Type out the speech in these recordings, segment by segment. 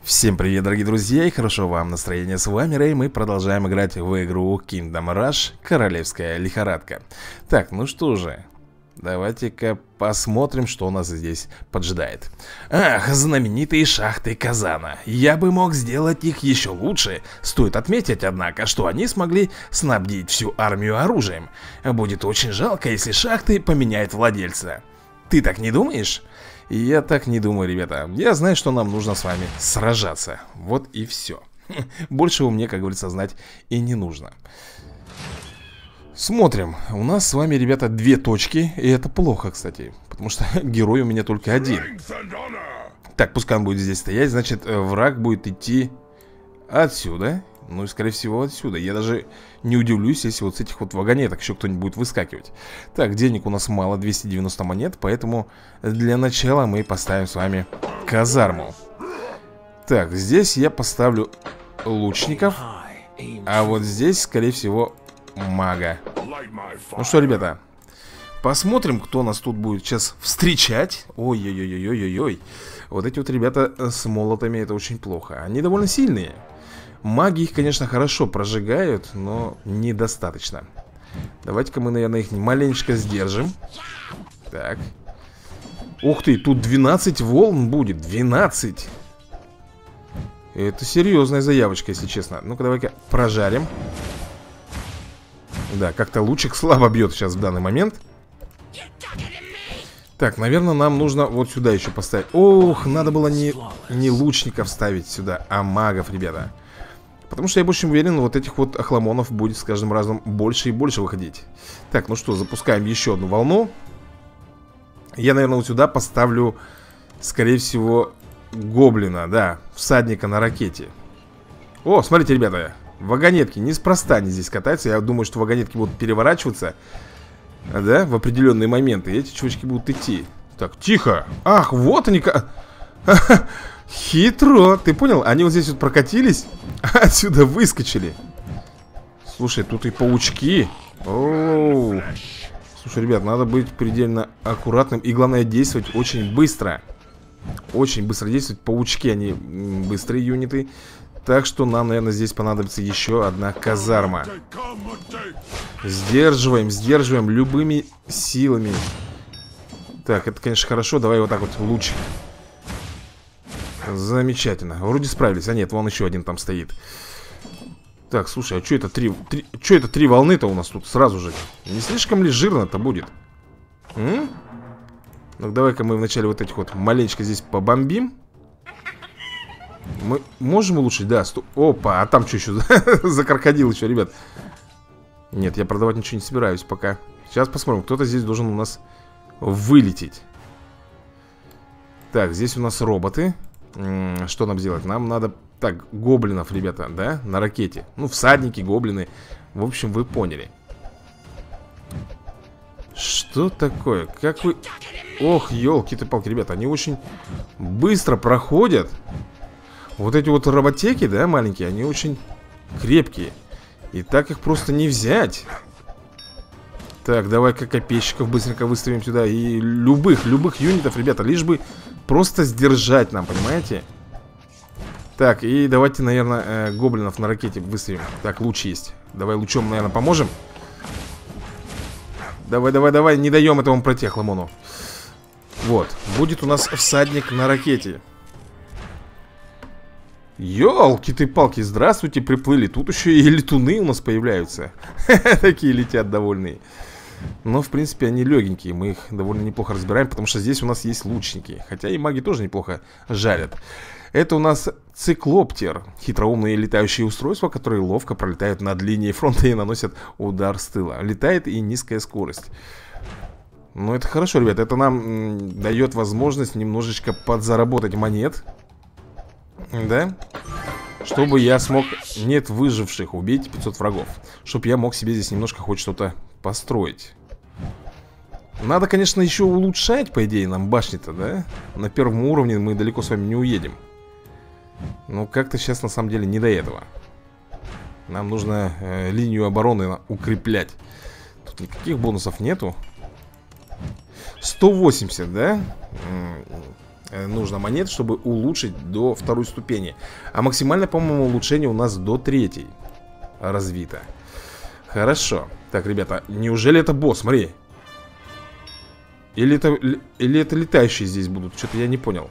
Всем привет, дорогие друзья, и хорошо вам настроение. С вами Рэй, мы продолжаем играть в игру Kingdom Rush Королевская лихорадка. Так, ну что же, давайте-ка посмотрим, что у нас здесь поджидает. Ах, знаменитые шахты Казана. Я бы мог сделать их еще лучше. Стоит отметить, однако, что они смогли снабдить всю армию оружием. Будет очень жалко, если шахты поменяют владельца. Ты так не думаешь? Я так не думаю, ребята. Я знаю, что нам нужно с вами сражаться. Вот и все. Большего мне, как говорится, знать и не нужно. Смотрим. У нас с вами, ребята, 2 точки. И это плохо, кстати. Потому что герой у меня только один. Так, пускай он будет здесь стоять. Значит, враг будет идти отсюда. Ну и, скорее всего, отсюда. Я даже не удивлюсь, если вот с этих вот вагонеток еще кто-нибудь будет выскакивать. Так, денег у нас мало, 290 монет. Поэтому для начала мы поставим с вами казарму. Так, здесь я поставлю лучников. А вот здесь, скорее всего, мага. Ну что, ребята, посмотрим, кто нас тут будет сейчас встречать. Ой-ой-ой-ой-ой-ой. Вот эти вот ребята с молотами, это очень плохо. Они довольно сильные. Маги их, конечно, хорошо прожигают, но недостаточно. Давайте-ка мы, наверное, их маленечко сдержим. Так. Ух ты, тут 12 волн будет. 12. Это серьезная заявочка, если честно. Ну-ка, давай-ка прожарим. Да, как-то лучик слабо бьет сейчас в данный момент. Так, наверное, нам нужно вот сюда еще поставить. Ох, надо было не лучников ставить сюда, а магов, ребята. Потому что я больше уверен, вот этих вот охламонов будет с каждым разом больше и больше выходить. Так, ну что, запускаем еще одну волну. Я, наверное, вот сюда поставлю, скорее всего, гоблина, да, всадника на ракете. О, смотрите, ребята, вагонетки, неспроста они здесь катаются. Я думаю, что вагонетки будут переворачиваться, да, в определенные моменты. И эти чувачки будут идти. Так, тихо. Ах, вот они как... Хитро, ты понял? Они вот здесь вот прокатились, а отсюда выскочили. Слушай, тут и паучки. Оу. Слушай, ребят, надо быть предельно аккуратным. И главное, действовать очень быстро. Очень быстро действовать. Паучки, они быстрые юниты. Так что нам, наверное, здесь понадобится еще одна казарма. Сдерживаем, сдерживаем любыми силами. Так, это, конечно, хорошо. Давай вот так вот луч. Замечательно. Вроде справились. А нет, вон еще один там стоит. Так, слушай, а что это три волны-то у нас тут сразу же? Не слишком ли жирно-то будет? Ну, давай-ка мы вначале вот этих вот маленечко здесь побомбим. Мы можем улучшить? Да, опа, а там что еще? За крокодил еще, ребят. Нет, я продавать ничего не собираюсь пока. Сейчас посмотрим, кто-то здесь должен у нас вылететь. Так, здесь у нас роботы. Что нам делать? Нам надо... Так, гоблинов, ребята, да? На ракете. Ну, всадники, гоблины. В общем, вы поняли. Что такое? Как вы... Ох, елки-ты-палки, ребята. Они очень быстро проходят. Вот эти вот роботеки, да, маленькие, они очень крепкие. И так их просто не взять. Так, давай-ка копейщиков быстренько выставим сюда. И любых юнитов, ребята. Лишь бы просто сдержать нам, понимаете? Так, и давайте, наверное, гоблинов на ракете выставим. Так, луч есть. Давай лучом, наверное, поможем. Давай, давай, давай. Не даем этому пройти, охламону. Вот, будет у нас всадник на ракете. Ёлки-ты-палки, здравствуйте, приплыли. Тут еще и летуны у нас появляются. Такие летят довольные. Но, в принципе, они легенькие. Мы их довольно неплохо разбираем, потому что здесь у нас есть лучники. Хотя и маги тоже неплохо жарят. Это у нас циклоптер. Хитроумные летающие устройства, которые ловко пролетают над линией фронта и наносят удар с тыла. Летает и низкая скорость. Ну, это хорошо, ребят. Это нам дает возможность немножечко подзаработать монет. Да? Чтобы я смог, нет выживших, убить 500 врагов. Чтобы я мог себе здесь немножко хоть что-то построить. Надо, конечно, еще улучшать, по идее, нам башни-то, да? На первом уровне мы далеко с вами не уедем. Но как-то сейчас, на самом деле, не до этого. Нам нужно линию обороны укреплять. Тут никаких бонусов нету. 180, да? нужно монет, чтобы улучшить до 2-й ступени. А максимальное, по-моему, улучшение у нас до 3-й развито. Хорошо. Так, ребята, неужели это босс? Смотри. Или это летающие здесь будут? Что-то я не понял.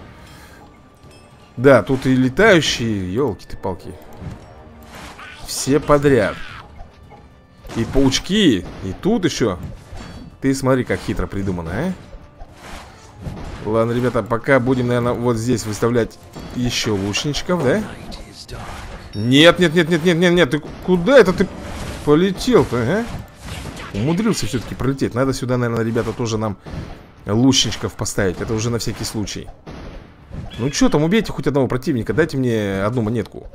Да, тут и летающие. Ёлки-ты-палки. Все подряд. И паучки, и тут еще. Ты смотри, как хитро придумано, а? Ладно, ребята, пока будем, наверное, вот здесь выставлять еще лучничков, да? Нет, нет, нет, нет, нет, нет, нет. Ты куда это ты полетел-то, а? Умудрился все-таки пролететь. Надо сюда, наверное, ребята, тоже нам лучничков поставить. Это уже на всякий случай. Ну что там, убейте хоть одного противника. Дайте мне одну монетку.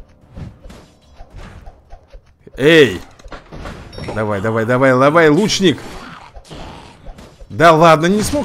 Эй! Давай, давай, давай, давай, лучник! Да ладно, не смог.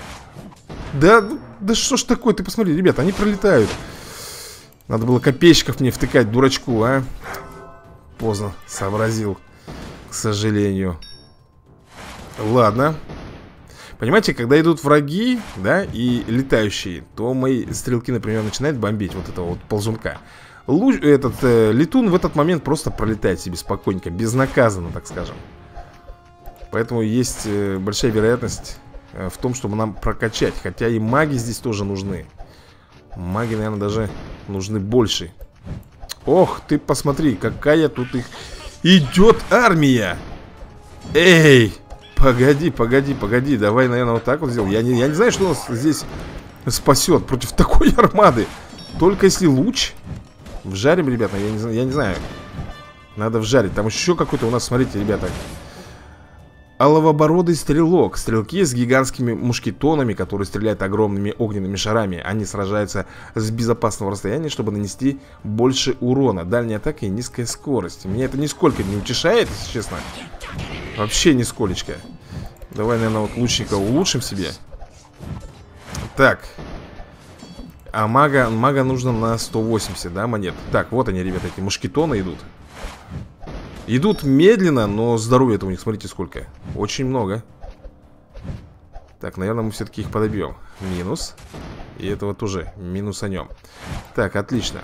Да что ж такое, ты посмотри, ребята, они пролетают. Надо было копейщиков мне втыкать, дурачку, а? Поздно сообразил, к сожалению. Ладно. Понимаете, когда идут враги, да, и летающие, то мои стрелки, например, начинают бомбить вот этого вот ползунка. Летун в этот момент просто пролетает себе спокойненько, безнаказанно, так скажем. Поэтому есть большая вероятность в том, чтобы нам прокачать. Хотя и маги здесь тоже нужны. Маги, наверное, даже нужны больше. Ох, ты посмотри, какая тут их идет армия. Эй, погоди, погоди, погоди. Давай, наверное, вот так вот сделаем. Я не знаю, что нас здесь спасет против такой армады. Только если луч. Вжарим, ребята, я не знаю. Надо вжарить. Там еще какой-то у нас, смотрите, ребята. Оловобородый стрелок. Стрелки с гигантскими мушкетонами, которые стреляют огромными огненными шарами. Они сражаются с безопасного расстояния, чтобы нанести больше урона. Дальняя атака и низкая скорость. Меня это нисколько не утешает, если честно. Вообще нисколечко. Давай, наверное, вот лучника улучшим себе. Так. А мага нужно на 180, да, монет. Так, вот они, ребята, эти мушкетоны идут. Идут медленно, но здоровья-то у них, смотрите, сколько. Очень много. Так, наверное, мы все-таки их подобьем. Минус. И этого тоже минусанем. Так, отлично.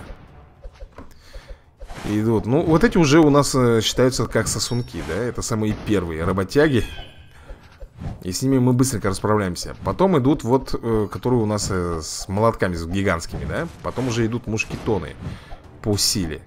Идут. Ну, вот эти уже у нас считаются как сосунки, да? Это самые первые работяги. И с ними мы быстренько расправляемся. Потом идут вот, которые у нас с молотками, с гигантскими, да? Потом уже идут мушкетоны по силе.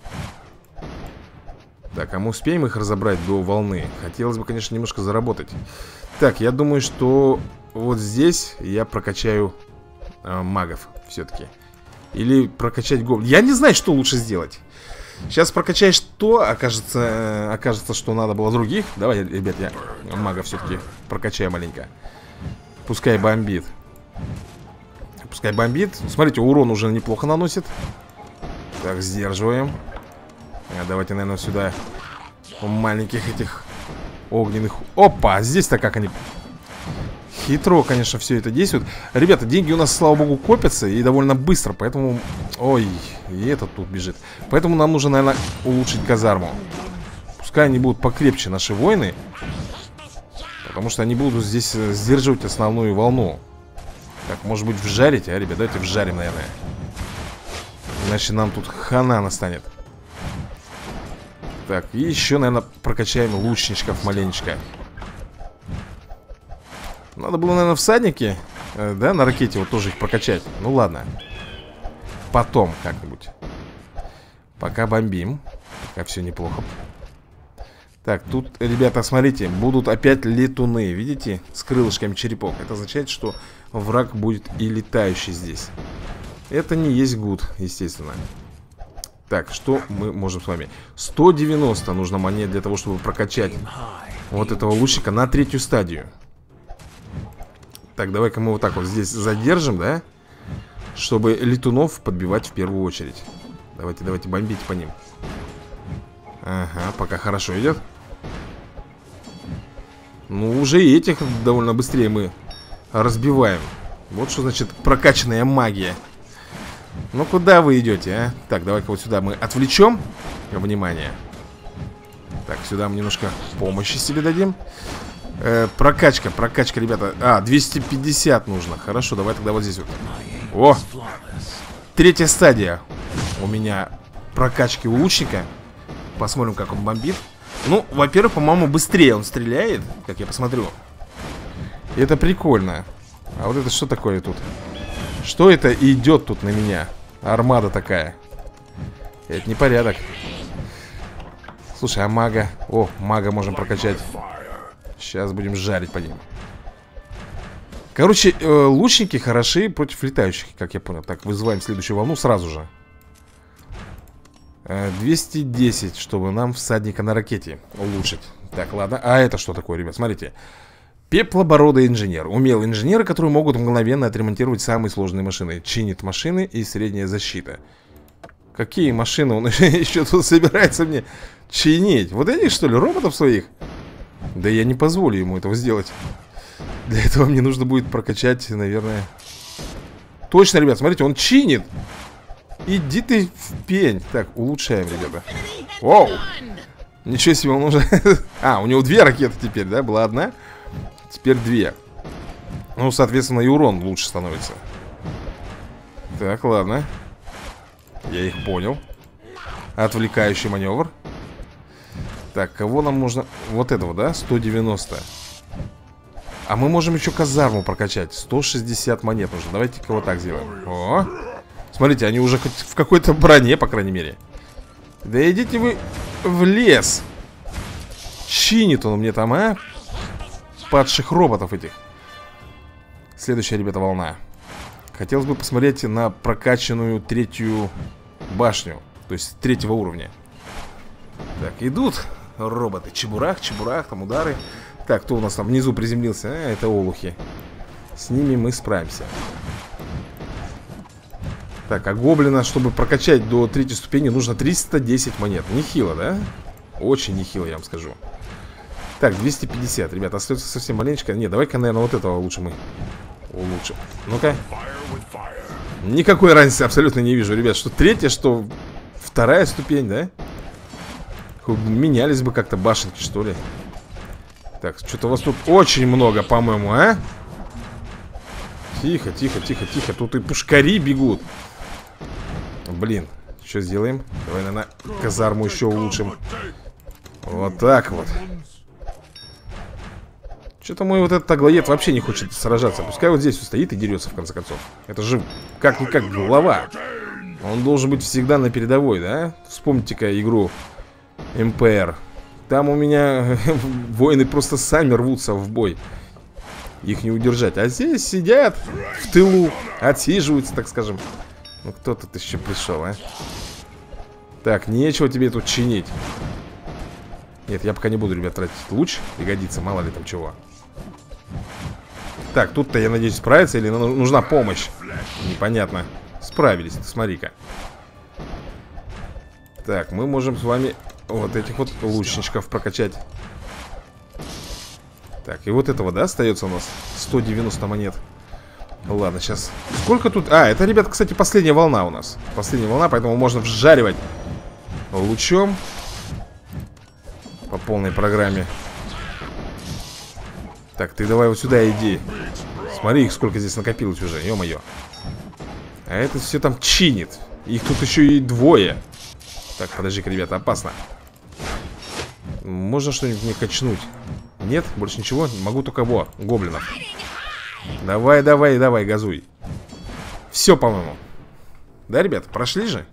Так, а мы успеем их разобрать до волны? Хотелось бы, конечно, немножко заработать. Так, я думаю, что вот здесь я прокачаю магов все-таки. Или прокачать гоблинов. Я не знаю, что лучше сделать. Сейчас прокачаешь то, окажется, что надо было других. Давай, ребят, я мага все-таки прокачаю маленько. Пускай бомбит. Пускай бомбит. Смотрите, урон уже неплохо наносит. Так, сдерживаем. Давайте, наверное, сюда маленьких этих огненных. Опа, здесь-то как они хитро, конечно, все это действует. Ребята, деньги у нас, слава богу, копятся. И довольно быстро, поэтому... Ой, и этот тут бежит. Поэтому нам нужно, наверное, улучшить казарму. Пускай они будут покрепче, наши воины. Потому что они будут здесь сдерживать основную волну. Так, может быть, вжарить, а, ребят? Давайте вжарим, наверное. Иначе нам тут хана настанет. Так, и еще, наверное, прокачаем лучничков маленечко. Надо было, наверное, всадники, да, на ракете вот тоже их прокачать. Ну ладно. Потом как-нибудь. Пока бомбим. Пока все неплохо. Так, тут, ребята, смотрите, будут опять летуны. Видите? С крылышками черепок. Это означает, что враг будет и летающий здесь. Это не есть гуд, естественно. Так, что мы можем с вами? 190 нужно монет для того, чтобы прокачать вот этого лучника на 3-ю стадию. Так, давай-ка мы вот так вот здесь задержим, да? Чтобы летунов подбивать в первую очередь. Давайте, давайте, бомбите по ним. Ага, пока хорошо идет. Ну, уже и этих довольно быстрее мы разбиваем. Вот что значит прокачанная магия. Ну, куда вы идете, а? Так, давай-ка вот сюда мы отвлечем внимание. Так, сюда мы немножко помощи себе дадим. Прокачка, ребята. 250 нужно. Хорошо, давай тогда вот здесь вот. О! Третья стадия у меня прокачки у лучника. Посмотрим, как он бомбит. Ну, во-первых, по-моему, быстрее он стреляет, как я посмотрю. И это прикольно. А вот это что такое тут? Что это идет тут на меня? Армада такая. Это непорядок. Слушай, а мага? О, мага можем прокачать. Сейчас будем жарить по ним. Короче, лучники хороши против летающих, как я понял. Так, вызываем следующую волну сразу же. 210, чтобы нам всадника на ракете улучшить. Так, ладно. А это что такое, ребят? Смотрите. Пеплобородый инженер. Умелые инженеры, которые могут мгновенно отремонтировать самые сложные машины. Чинит машины и средняя защита. Какие машины он еще тут собирается мне чинить? Вот этих, что ли, роботов своих? Да я не позволю ему этого сделать. Для этого мне нужно будет прокачать, наверное. Точно, ребят, смотрите, он чинит. Иди ты в пень. Так, улучшаем, ребята. Воу! Ничего себе, он уже... у него 2 ракеты теперь, да? Была одна, теперь 2. Ну, соответственно, и урон лучше становится. Так, ладно. Я их понял. Отвлекающий маневр. Так, кого нам можно... Вот этого, да? 190. А мы можем еще казарму прокачать. 160 монет нужно. Давайте-ка вот так сделаем. О! Смотрите, они уже хоть в какой-то броне, по крайней мере. Да идите вы в лес. Чинит он мне там, а? Падших роботов этих. Следующая, ребята, волна. Хотелось бы посмотреть на прокачанную 3-ю башню. То есть 3-го уровня. Так, идут роботы. Чебурах, там удары. Так, кто у нас там внизу приземлился? Это олухи. С ними мы справимся. Так, а гоблина, чтобы прокачать до 3-й ступени, нужно 310 монет. Нехило, да? Очень нехило, я вам скажу. Так, 250, ребята, остается совсем маленечко. Не, давай-ка, наверное, вот этого лучше мы улучшим. Ну-ка. Никакой разницы абсолютно не вижу, ребят. Что 3-я, что 2-я ступень, да? Менялись бы как-то башенки, что ли. Так, что-то у вас тут очень много, по-моему, а? Тихо. Тут и пушкари бегут. Блин, что сделаем? Давай, наверное, казарму еще улучшим. Вот так вот. Что-то мой вот этот аглоед вообще не хочет сражаться. Пускай вот здесь стоит и дерется, в конце концов. Это же как-никак глава. Он должен быть всегда на передовой, да? Вспомните-ка игру МПР. Там у меня воины просто сами рвутся в бой. Их не удержать. А здесь сидят в тылу, отсиживаются, так скажем. Ну кто тут еще пришел, а? Так, нечего тебе тут чинить. Нет, я пока не буду, ребят, тратить луч. Пригодится, мало ли там чего. Так, тут-то, я надеюсь, справиться. Или нужна помощь? Непонятно. Справились, смотри-ка. Так, мы можем с вами вот этих вот лучничков прокачать. Так, и вот этого, да, остается у нас 190 монет. Ладно, сейчас. Сколько тут? Это, ребят, кстати, последняя волна у нас. Последняя волна, поэтому можно вжаривать лучом по полной программе. Так, ты давай вот сюда иди. Смотри, их сколько здесь накопилось уже, ё-моё. А это все там чинит. Их тут еще и 2. Так, подожди-ка, ребята, опасно. Можно что-нибудь мне качнуть? Нет? Больше ничего? Могу только гоблинов. Давай, газуй. Все, по-моему. Да, ребят, прошли же?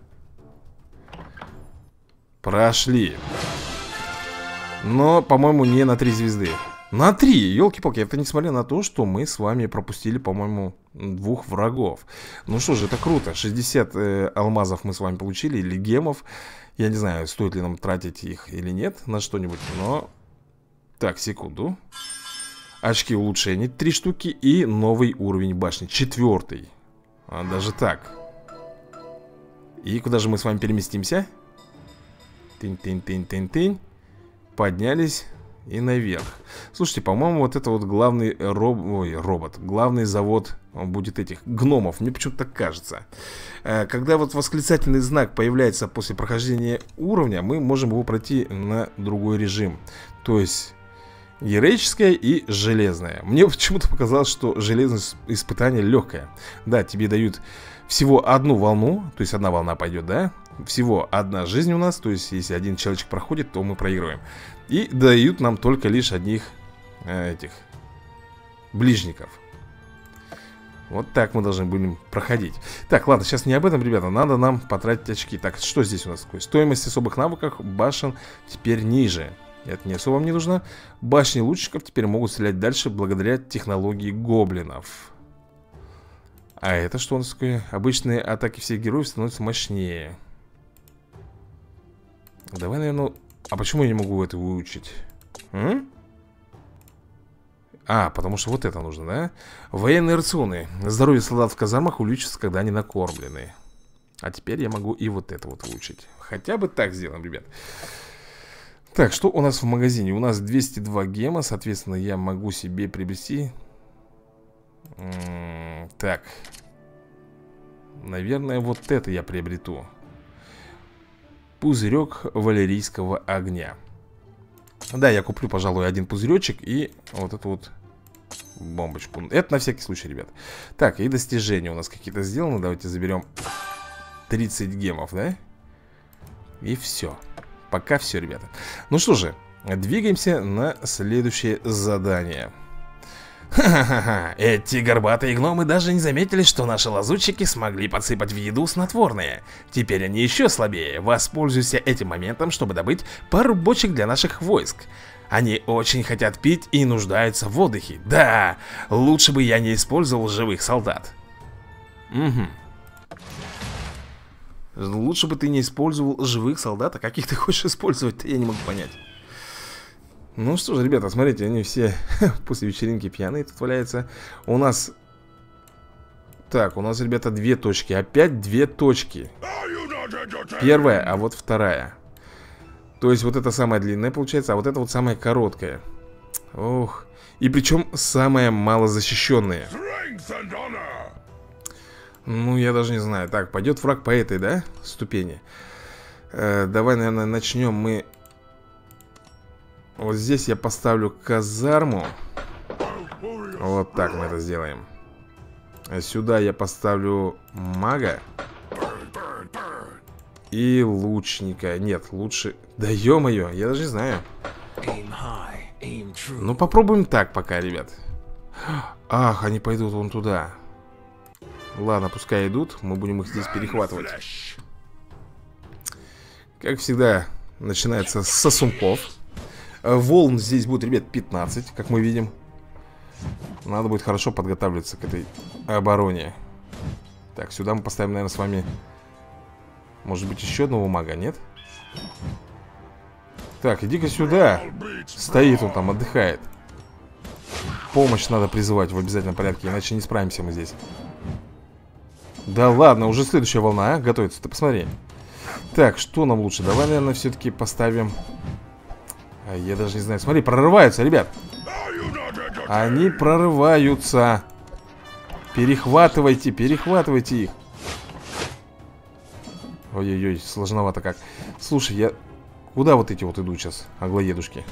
Прошли. Но, по-моему, не на 3 звезды. На 3, елки-палки. Это несмотря на то, что мы с вами пропустили, по-моему, 2 врагов. Ну что же, это круто. 60 алмазов мы с вами получили, или гемов. Я не знаю, стоит ли нам тратить их или нет на что-нибудь, но... Так, секунду. Очки улучшений 3 штуки и новый уровень башни, 4. Даже так. И куда же мы с вами переместимся? Тынь-тынь-тынь-тынь-тынь. Поднялись и наверх. Слушайте, по-моему, вот это вот главный робот. Главный завод будет этих гномов. Мне почему-то так кажется. Когда вот восклицательный знак появляется после прохождения уровня, мы можем его пройти на другой режим. То есть Героическое и железное. Мне почему-то показалось, что железное испытание легкое. Да, тебе дают всего одну волну. То есть одна волна пойдет, да? Всего одна жизнь у нас. То есть если один человечек проходит, то мы проигрываем. И дают нам только лишь одних этих ближников. Вот так мы должны будем проходить. Так, ладно, сейчас не об этом, ребята. Надо нам потратить очки. Так, что здесь у нас такое? Стоимость особых навыков башен теперь ниже. Это не особо мне нужно. Башни лучников теперь могут стрелять дальше благодаря технологии гоблинов. А это что у нас такое? Обычные атаки всех героев становятся мощнее. Давай, наверное... А почему я не могу это выучить? Потому что вот это нужно, да? Военные рационы. Здоровье солдат в казармах увеличится, когда они накормлены. А теперь я могу и вот это вот выучить. Хотя бы так сделаем, ребят. Так, что у нас в магазине? У нас 202 гема, соответственно, я могу себе приобрести... Так. Наверное, вот это я приобрету. Пузырек валерийского огня. Да, я куплю, пожалуй, один пузыречек и вот эту вот бомбочку. Это на всякий случай, ребят. Так, и достижения у нас какие-то сделаны. Давайте заберем 30 гемов, да? И все. Пока все, ребята. Ну что же, двигаемся на следующее задание. Ха-ха-ха, эти горбатые гномы даже не заметили, что наши лазутчики смогли подсыпать в еду снотворное. Теперь они еще слабее. Воспользуйся этим моментом, чтобы добыть пару бочек для наших войск. Они очень хотят пить и нуждаются в отдыхе. Да, лучше бы я не использовал живых солдат. Лучше бы ты не использовал живых солдат. А каких ты хочешь использовать-то, я не могу понять. Ну что же, ребята, смотрите, они все после вечеринки пьяные тут валяются. У нас... Так, у нас, ребята, 2 точки. Опять 2 точки. Первая, а вот вторая. То есть вот это самая длинная получается, а вот это вот самая короткая. Ох. И причем самая малозащищенная. Ну, я даже не знаю. Так, пойдет враг по этой, да, ступени. Давай, наверное, начнем мы... Вот здесь я поставлю казарму. Вот так мы это сделаем. Сюда я поставлю мага. И лучника. Нет, лучше... Да ё-моё, я даже не знаю. Ну, попробуем так пока, ребят. Ах, они пойдут вон туда. Ладно, пускай идут. Мы будем их здесь перехватывать. Как всегда, начинается с сосунков. Волн здесь будет, ребят, 15, как мы видим. Надо будет хорошо подготавливаться к этой обороне. Так, сюда мы поставим, наверное, с вами... Может быть, еще одного мага, нет? Так, иди-ка сюда. Стоит он там, отдыхает. Помощь надо призывать в обязательном порядке, иначе не справимся мы здесь. Да ладно, уже следующая волна, а? Готовится, ты посмотри. Так, что нам лучше? Давай, наверное, все-таки поставим... Я даже не знаю. Смотри, прорываются, ребят. Они прорываются. Перехватывайте, перехватывайте их. Ой-ой-ой, сложновато как. Слушай, я... Куда вот эти вот идут сейчас, аглоедушки?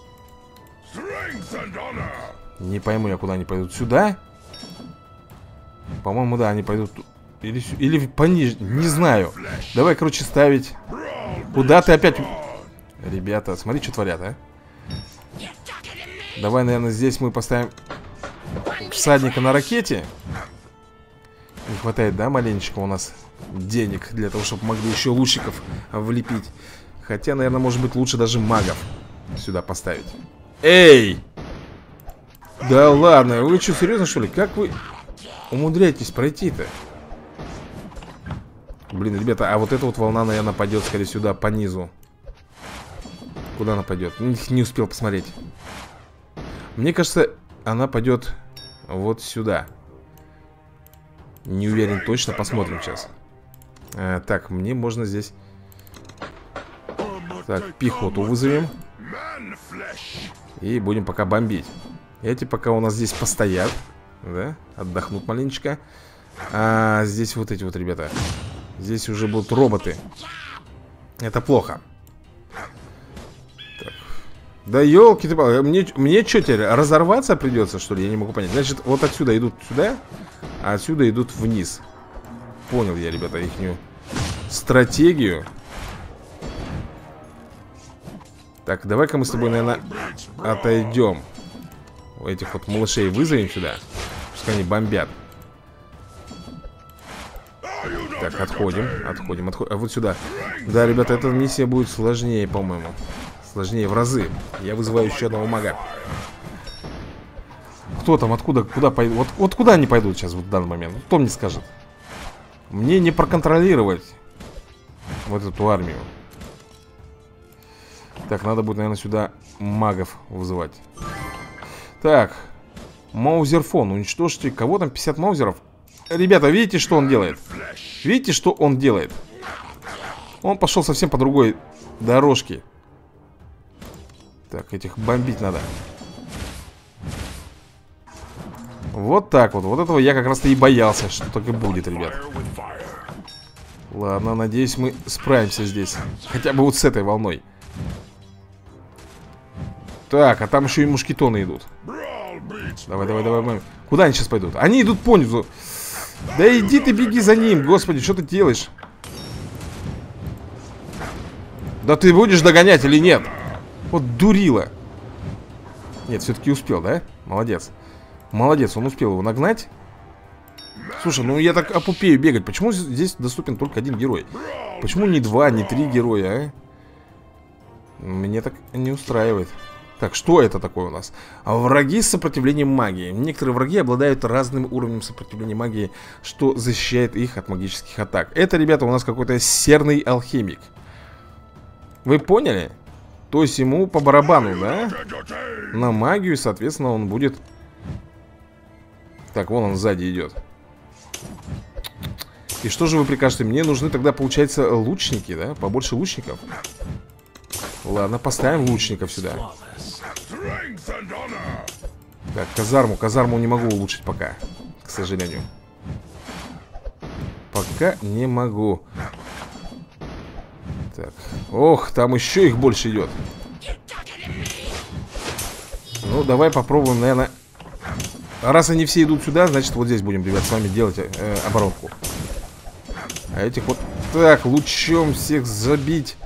Не пойму я, куда они пойдут. Сюда? По-моему, да, они пойдут... Или пониже, не знаю. Давай, короче, ставить. Куда ты опять... Ребята, смотри, что творят, а. Давай, наверное, здесь мы поставим всадника на ракете. Не хватает, да, маленечко у нас денег для того, чтобы могли еще лучников влепить. Хотя, наверное, может быть, лучше даже магов сюда поставить. Эй! Да ладно, вы что, серьезно, что ли? Как вы умудряетесь пройти-то? Блин, ребята, а вот эта вот волна, наверное, пойдет, скорее, сюда, по низу. Куда она пойдет? Не успел посмотреть. Мне кажется, она пойдет вот сюда. Не уверен точно, посмотрим сейчас. Так, мне можно здесь... Так, пехоту вызовем. И будем пока бомбить. Эти пока у нас здесь постоят. Да, отдохнут маленечко. А здесь вот эти вот ребята. Здесь уже будут роботы. Это плохо. Так. Да елки ты, мне что теперь, разорваться придется, что ли? Я не могу понять. Значит, вот отсюда идут сюда, а отсюда идут вниз. Понял я, ребята, ихнюю стратегию. Так, давай-ка мы с тобой, наверное, отойдем. Этих вот малышей вызовем сюда. Пускай они бомбят. Так, отходим. А вот сюда. Да, ребята, эта миссия будет сложнее, по-моему. Сложнее в разы. Я вызываю еще одного мага. Кто там, откуда, куда пойдут? Вот куда они пойдут сейчас, вот в данный момент? Кто мне скажет? Мне не проконтролировать вот эту армию. Так, надо будет, наверное, сюда магов вызывать. Так, маузерфон, уничтожьте. Кого там? 50 маузеров? Ребята, видите, что он делает? Видите, что он делает? Он пошел совсем по другой дорожке. Так, этих бомбить надо. Вот так вот. Вот этого я как раз-то и боялся, что так и будет, ребят. Ладно, надеюсь, мы справимся здесь. Хотя бы вот с этой волной. Так, а там еще и мушкетоны идут. Давай, давай, давай. Куда они сейчас пойдут? Они идут по низу. Да иди ты, беги за ним. Господи, что ты делаешь? Да ты будешь догонять или нет? Вот дурила. Нет, все-таки успел, да? Молодец. Молодец, он успел его нагнать. Слушай, ну я так опупею бегать. Почему здесь доступен только один герой? Почему не 2, не 3 героя, а? Меня так не устраивает. Так, что это такое у нас? Враги с сопротивлением магии. Некоторые враги обладают разным уровнем сопротивления магии, что защищает их от магических атак. Это, ребята, у нас какой-то серный алхимик. Вы поняли? То есть ему по барабану, да? На магию, соответственно, он будет... Так, вон он сзади идет. И что же вы прикажете? Мне нужны тогда, получается, лучники, да? Побольше лучников. Ладно, поставим лучников сюда. Так, казарму не могу улучшить пока, к сожалению. Пока не могу. Так, ох, там еще их больше идет. Ну, давай попробуем, наверное. Раз они все идут сюда, значит, вот здесь будем, ребят, с вами делать оборонку. А этих вот так, лучом всех забить.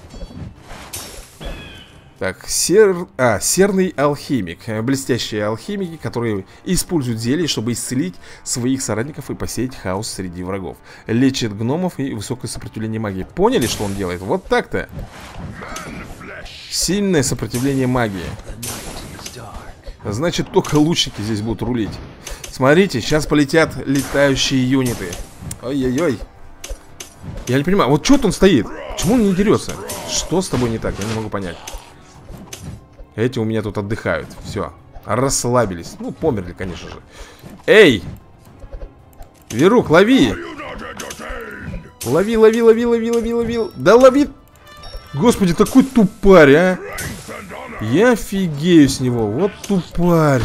Так, серный алхимик. Блестящие алхимики, которые используют зелья, чтобы исцелить своих соратников и посеять хаос среди врагов. Лечит гномов и высокое сопротивление магии. Поняли, что он делает? Вот так-то. Сильное сопротивление магии. Значит, только лучники здесь будут рулить. Смотрите, сейчас полетят летающие юниты. Ой-ой-ой. Я не понимаю, вот что он стоит? Почему он не дерется? Что с тобой не так? Я не могу понять. Эти у меня тут отдыхают. Все, расслабились. Ну, померли, конечно же. Эй! Верук, лови! Лови, лови, лови, лови, лови, лови. Да лови! Господи, такой тупарь, а! Я офигею с него. Вот тупарь.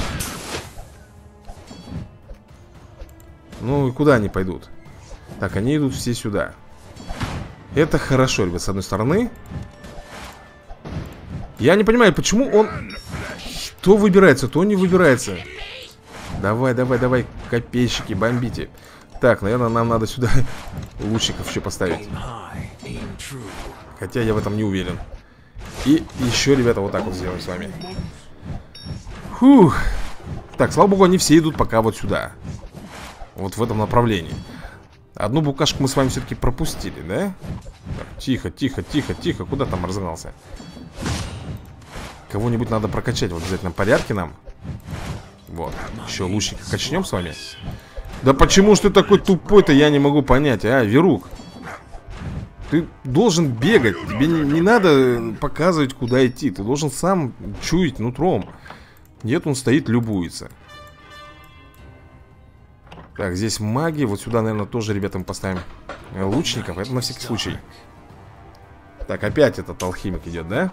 Ну и куда они пойдут? Так, они идут все сюда. Это хорошо, ребят, с одной стороны. Я не понимаю, почему он то выбирается, то не выбирается. Давай, давай, давай, копейщики, бомбите. Так, наверное, нам надо сюда лучников еще поставить. Хотя я в этом не уверен. И еще, ребята, вот так вот сделаем с вами. Фух. Так, слава богу, они все идут пока вот сюда. Вот в этом направлении. Одну букашку мы с вами все-таки пропустили, да? Так, тихо, тихо, тихо, тихо. Куда там разогнался? Кого-нибудь надо прокачать в обязательном порядке нам. Вот, еще лучника качнем с вами. Да почему ж ты такой тупой-то, я не могу понять, а, Верук? Ты должен бегать. Тебе не надо показывать, куда идти. Ты должен сам чуять нутром. Нет, он стоит, любуется. Так, здесь маги. Вот сюда, наверное, тоже ребятам поставим лучников. Это на всякий случай. Так, опять этот алхимик идет, да?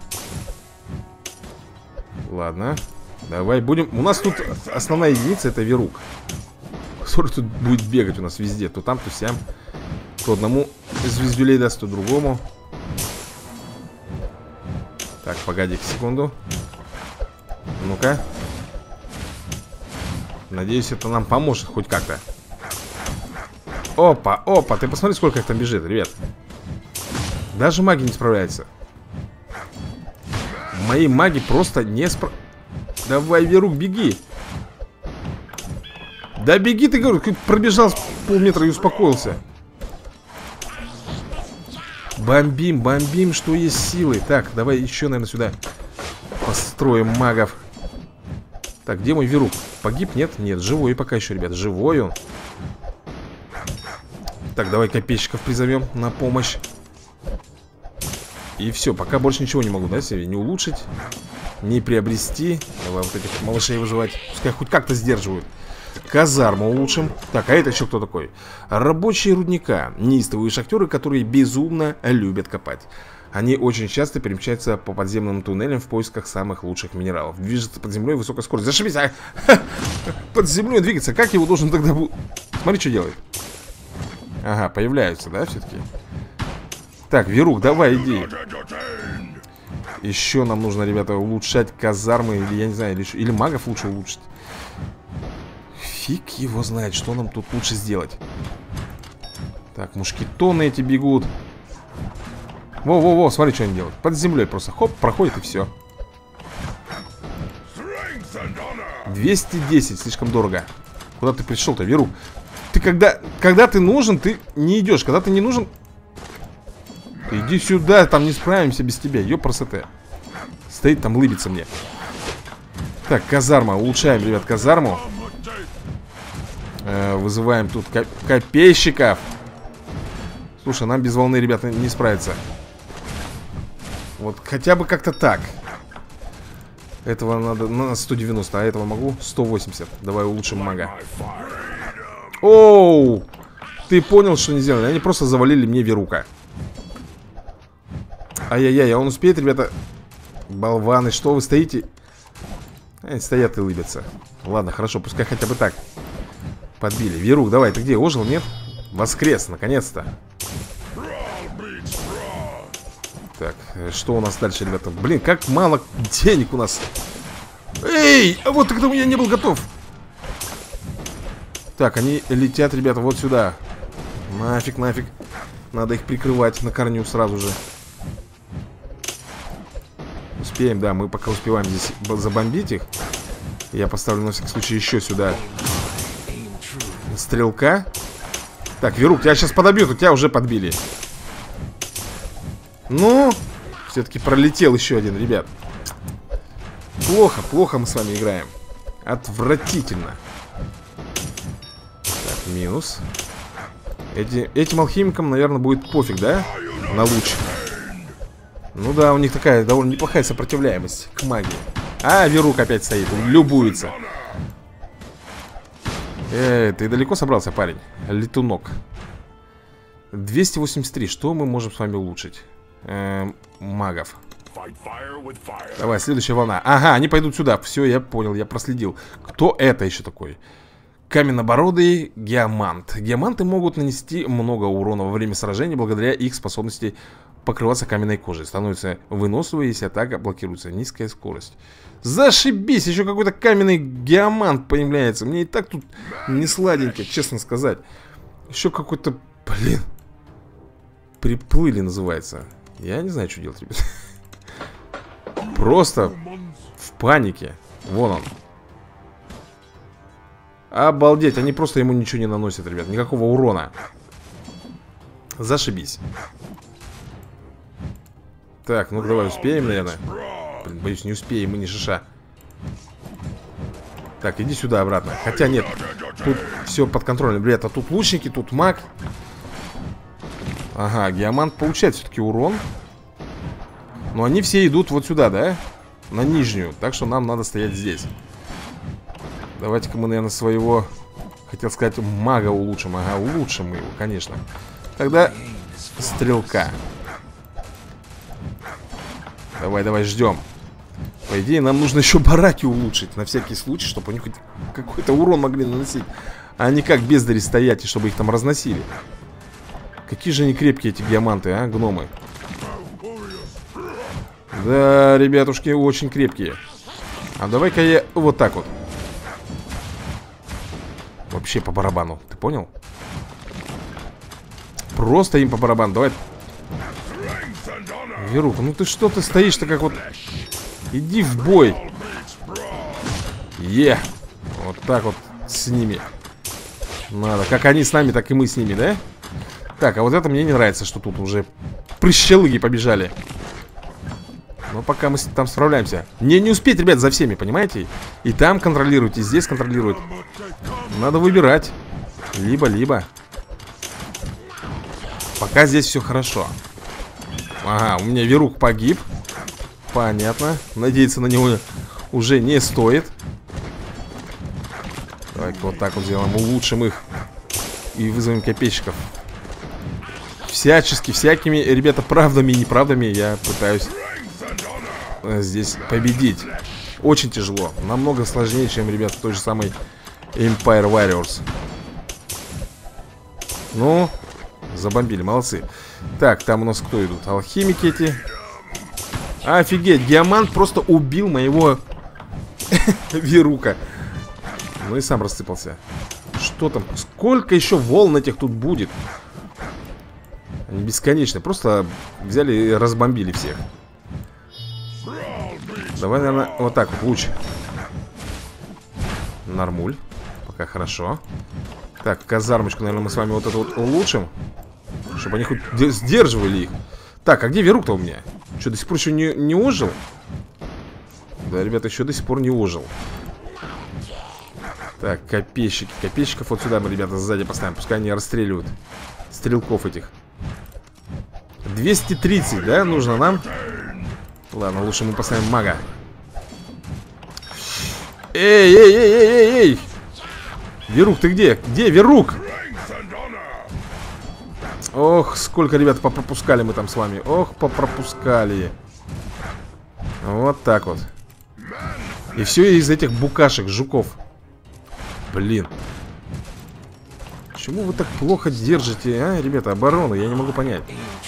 Ладно. Давай будем... У нас тут основная единица — это Верук, который тут будет бегать у нас везде. То там, то сям. То одному звездюлей даст, то другому. Так, погоди-ка секунду. Ну-ка. Надеюсь, это нам поможет хоть как-то. Опа, опа, ты посмотри, сколько их там бежит, ребят. Даже маги не справляются. Мои маги просто не Давай, Верук, беги. Да беги, ты, говорю, пробежал полметра и успокоился. Бомбим, бомбим, что есть силы. Так, давай еще, наверное, сюда построим магов. Так, где мой Верук? Погиб? Нет? Нет, живой пока еще, ребят, живой он. Так, давай копейщиков призовем на помощь. И все, пока больше ничего не могу, да, себе не улучшить, не приобрести. Давай вот этих малышей вызывать. Пускай хоть как-то сдерживают. Казарму улучшим. Так, а это еще кто такой? Рабочие рудника. Неистовые шахтеры, которые безумно любят копать. Они очень часто перемещаются по подземным туннелям в поисках самых лучших минералов. Движется под землей высокой скоростью. Зашибись, а! Под землей двигаться. Как его должен тогда... Смотри, что делает. Ага, появляются, да, все-таки? Так, Верук, давай, иди. Еще нам нужно, ребята, улучшать казармы. Или, я не знаю, или магов лучше улучшить. Фиг его знает, что нам тут лучше сделать. Так, мушкетоны эти бегут. Во-во-во, смотри, что они делают. Под землей просто, хоп, проходит и все. 210, слишком дорого. Куда ты пришел-то, Верук? Ты когда ты нужен, ты не идешь. Когда ты не нужен, иди сюда, там не справимся без тебя. Ёпрст. Стоит там, лыбится мне. Так, казарма, улучшаем, ребят, казарму. Вызываем тут копейщиков. Слушай, нам без волны, ребята, не справиться. Вот хотя бы как-то так. Этого надо на 190, а этого могу 180. Давай улучшим мага. Оу! Ты понял, что не сделали? Они просто завалили мне Верука. Ай-яй-яй, а он успеет, ребята? Болваны, что вы стоите? Они стоят и улыбятся. Ладно, хорошо, пускай хотя бы так. Подбили. Верук, давай, ты где? Ожил, нет? Воскрес, наконец-то. Так, что у нас дальше, ребята? Блин, как мало денег у нас. Эй, а вот тогда я не был готов. Так, они летят, ребята, вот сюда. Нафиг, нафиг. Надо их прикрывать на корню сразу же. Успеем, да, мы пока успеваем здесь забомбить их. Я поставлю на всякий случай еще сюда стрелка. Так, Верук, тебя сейчас подобьют, у тебя уже подбили. Ну, все-таки пролетел еще один, ребят. Плохо, плохо мы с вами играем. Отвратительно. Так, минус. Этим алхимикам, наверное, будет пофиг, да? На луч. Ну да, у них такая довольно неплохая сопротивляемость к магии. А, Верук опять стоит, любуется. Ты далеко собрался, парень? Летунок. 283, что мы можем с вами улучшить? Магов. Давай, следующая волна. Ага, они пойдут сюда. Все, я понял, я проследил. Кто это еще такой? Каменнобородый геомант. Геоманты могут нанести много урона во время сражения благодаря их способности покрываться каменной кожей. Становятся выносливые, если атака блокируется. Низкая скорость. Зашибись, еще какой-то каменный геомант появляется. Мне и так тут не сладенько, честно сказать. Еще какой-то, блин, приплыли называется. Я не знаю, что делать, ребят. Просто в панике. Вон он. Обалдеть, они просто ему ничего не наносят, ребят. Никакого урона. Зашибись. Так, ну давай успеем, наверное. Блин, боюсь, не успеем, мы не шиша. Так, иди сюда обратно. Хотя нет, тут все под контролем. Ребята, тут лучники, тут маг. Ага, геомант получает все-таки урон. Но они все идут вот сюда, да? На нижнюю, так что нам надо стоять здесь. Давайте-ка мы, наверное, своего, хотел сказать, мага улучшим. Ага, улучшим мы его, конечно. Тогда стрелка. Давай, давай, ждем. По идее, нам нужно еще бараки улучшить. На всякий случай, чтобы они хоть какой-то урон могли наносить. А не как бездари стоять, и чтобы их там разносили. Какие же они крепкие, эти геоманты, а, гномы. Да, ребятушки, очень крепкие. А давай-ка я вот так вот. Вообще по барабану, ты понял? Просто им по барабану, давай. Веруха, ну ты что ты стоишь-то как вот. Иди в бой. Вот так вот с ними надо, как они с нами, так и мы с ними, да? Так, а вот это мне не нравится, что тут уже прыщелыги побежали. Но пока мы там справляемся. Мне не успеть, ребят, за всеми, понимаете? И там контролируют, и здесь контролируют. Надо выбирать. Либо. Пока здесь все хорошо. Ага, у меня Верух погиб. Понятно. Надеяться на него уже не стоит. Давайте вот так вот сделаем. Улучшим их. И вызовем копейщиков. Всякими, ребята, правдами и неправдами я пытаюсь здесь победить. Очень тяжело. Намного сложнее, чем, ребята, той же самой Empire Warriors. Ну, забомбили, молодцы. Так, там у нас кто идут? Алхимики эти. Офигеть, Диамант просто убил моего Верука. Ну и сам рассыпался. Что там? Сколько еще волн этих тут будет? Они бесконечные. Просто взяли и разбомбили всех. Давай, наверное, вот так вот лучше. Нормуль. Пока хорошо. Так, казармочку, наверное, мы с вами вот это вот улучшим. Чтобы они хоть сдерживали их. Так, а где Верук-то у меня? Что, до сих пор еще не ожил? Да, ребята, еще до сих пор не ожил. Так, копейщики. Копейщиков вот сюда мы, ребята, сзади поставим. Пускай они расстреливают стрелков этих. 230, да, нужно нам? Ладно, лучше мы поставим мага. Эй! Верук, ты где? Где Верук? Ох, сколько, ребят, попропускали мы там с вами. Ох, попропускали. Вот так вот. И все из этих букашек, жуков. Блин. Почему вы так плохо держите, а, ребята, оборону? Я не могу понять.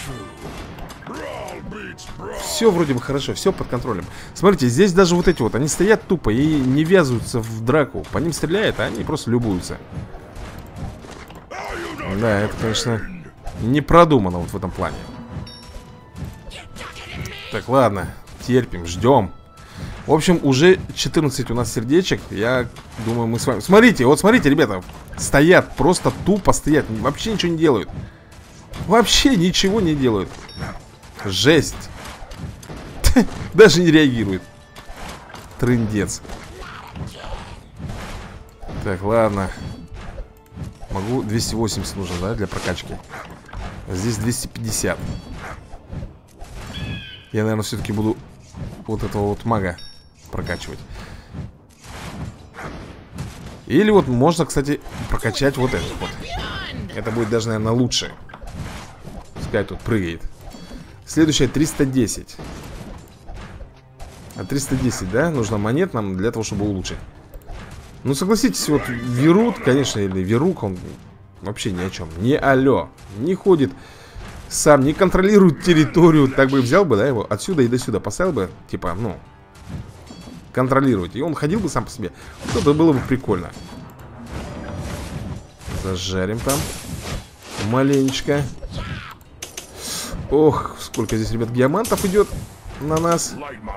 Все вроде бы хорошо, все под контролем. Смотрите, здесь даже вот эти вот, они стоят тупо и не ввязываются в драку. По ним стреляют, а они просто любуются. Да, это, конечно, не продумано вот в этом плане. Так, ладно, терпим, ждем. В общем, уже 14 у нас сердечек. Я думаю, мы с вами... Смотрите, вот смотрите, ребята. Стоят, просто тупо стоят. Вообще ничего не делают. Вообще ничего не делают. Жесть. Даже не реагирует. Трындец. Так, ладно. Могу, 280 нужно, да, для прокачки. Здесь 250. Я, наверное, все-таки буду вот этого вот мага прокачивать. Или вот можно, кстати, прокачать вот этот вот. Это будет даже, наверное, лучше. Пускай тут прыгает. Следующее 310. А 310, да? Нужно монет нам для того, чтобы улучшить. Ну, согласитесь, вот Верут, конечно, или Верук, он вообще ни о чем. Не алло. Не ходит сам, не контролирует территорию. Так бы взял бы, да, его отсюда и до сюда поставил бы. Типа, ну, контролировать. И он ходил бы сам по себе. Вот это было бы прикольно. Зажарим там маленечко. Ох, сколько здесь, ребят, геомантов идет на нас.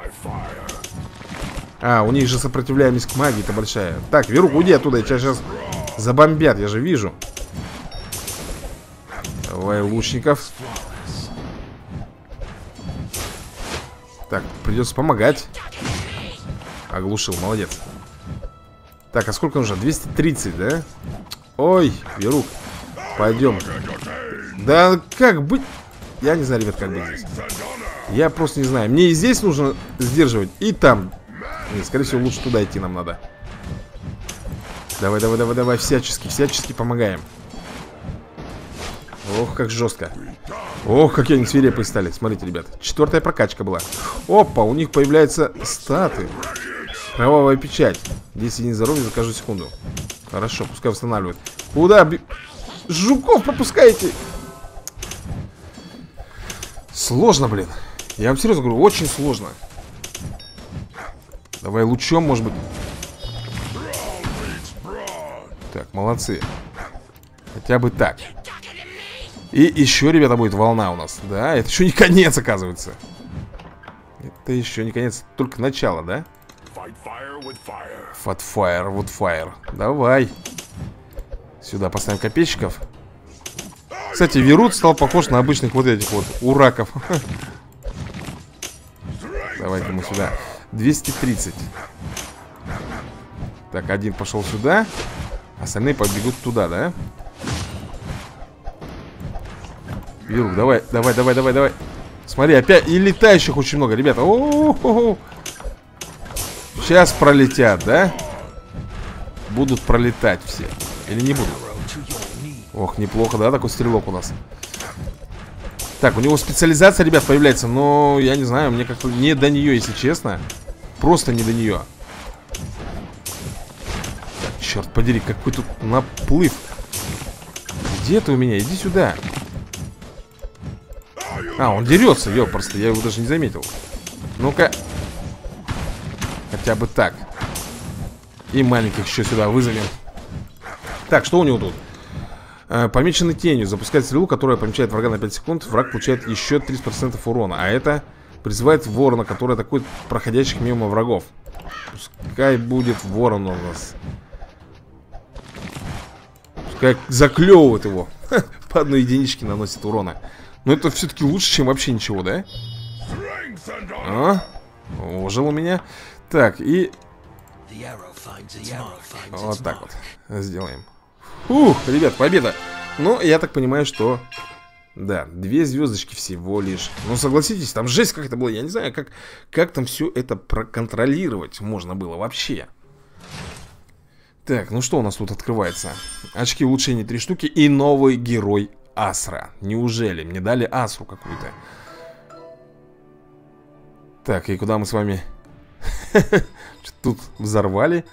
А, у них же сопротивляемость к магии-то большая. Так, Верук, уйди оттуда, тебя сейчас забомбят, я же вижу. Давай, лучников. Так, придется помогать. Оглушил, молодец. Так, а сколько нужно? 230, да? Ой, Верук, пойдем. Да как быть? Я не знаю, ребят, как быть здесь. Я просто не знаю. Мне и здесь нужно сдерживать, и там. Нет, скорее всего, лучше туда идти нам надо. Давай, давай, давай, давай, всячески помогаем. Ох, как жестко. Ох, какие они свирепые стали. Смотрите, ребят, 4-я прокачка была. Опа, у них появляются статы. Кровавая печать. 10 единиц здоровья за каждую секунду. Хорошо, пускай восстанавливают. Куда? Жуков пропускаете? Сложно, блин. Я вам серьезно говорю, очень сложно. Давай лучом, может быть. Так, молодцы. Хотя бы так. И еще, ребята, будет волна у нас. Да, это еще не конец, оказывается. Это еще не конец, только начало, да? Fight fire with fire. Давай. Сюда поставим копейщиков. Кстати, Вирут стал похож на обычных вот этих вот ураков. Давай-ка мы сюда. 230. Так, один пошел сюда. Остальные побегут туда, да? Вирук, давай, давай, давай, давай, давай. Смотри, опять и летающих очень много, ребята. О-о-о-о. Сейчас пролетят, да? Будут пролетать все. Или не будут? Ох, неплохо, да, такой стрелок у нас. Так, у него специализация, ребят, появляется. Но я не знаю, мне как-то не до нее, если честно. Просто не до нее. Так, черт подери, какой тут наплыв. Где ты у меня? Иди сюда. А, он дерется, ёпрст, я его даже не заметил. Ну-ка. Хотя бы так. И маленьких еще сюда вызовем. Так, что у него тут? Помеченный тенью. Запускает стрелу, которая помечает врага на 5 секунд. Враг получает еще 30% урона. А это призывает ворона, который атакует проходящих мимо врагов. Пускай будет ворон у нас. Пускай заклевывает его. По одной единичке наносит урона. Но это все-таки лучше, чем вообще ничего, да? Ожил у меня. Так, и... Вот так вот сделаем. Фух, ребят, победа. Ну, я так понимаю, что... Да, 2 звездочки всего лишь. Ну, согласитесь, там жесть как это было. Я не знаю, как там все это проконтролировать можно было вообще. Так, ну что у нас тут открывается? Очки улучшения 3 штуки и новый герой Асра. Неужели? Мне дали Асру какую-то. Так, и куда мы с вами тут взорвали?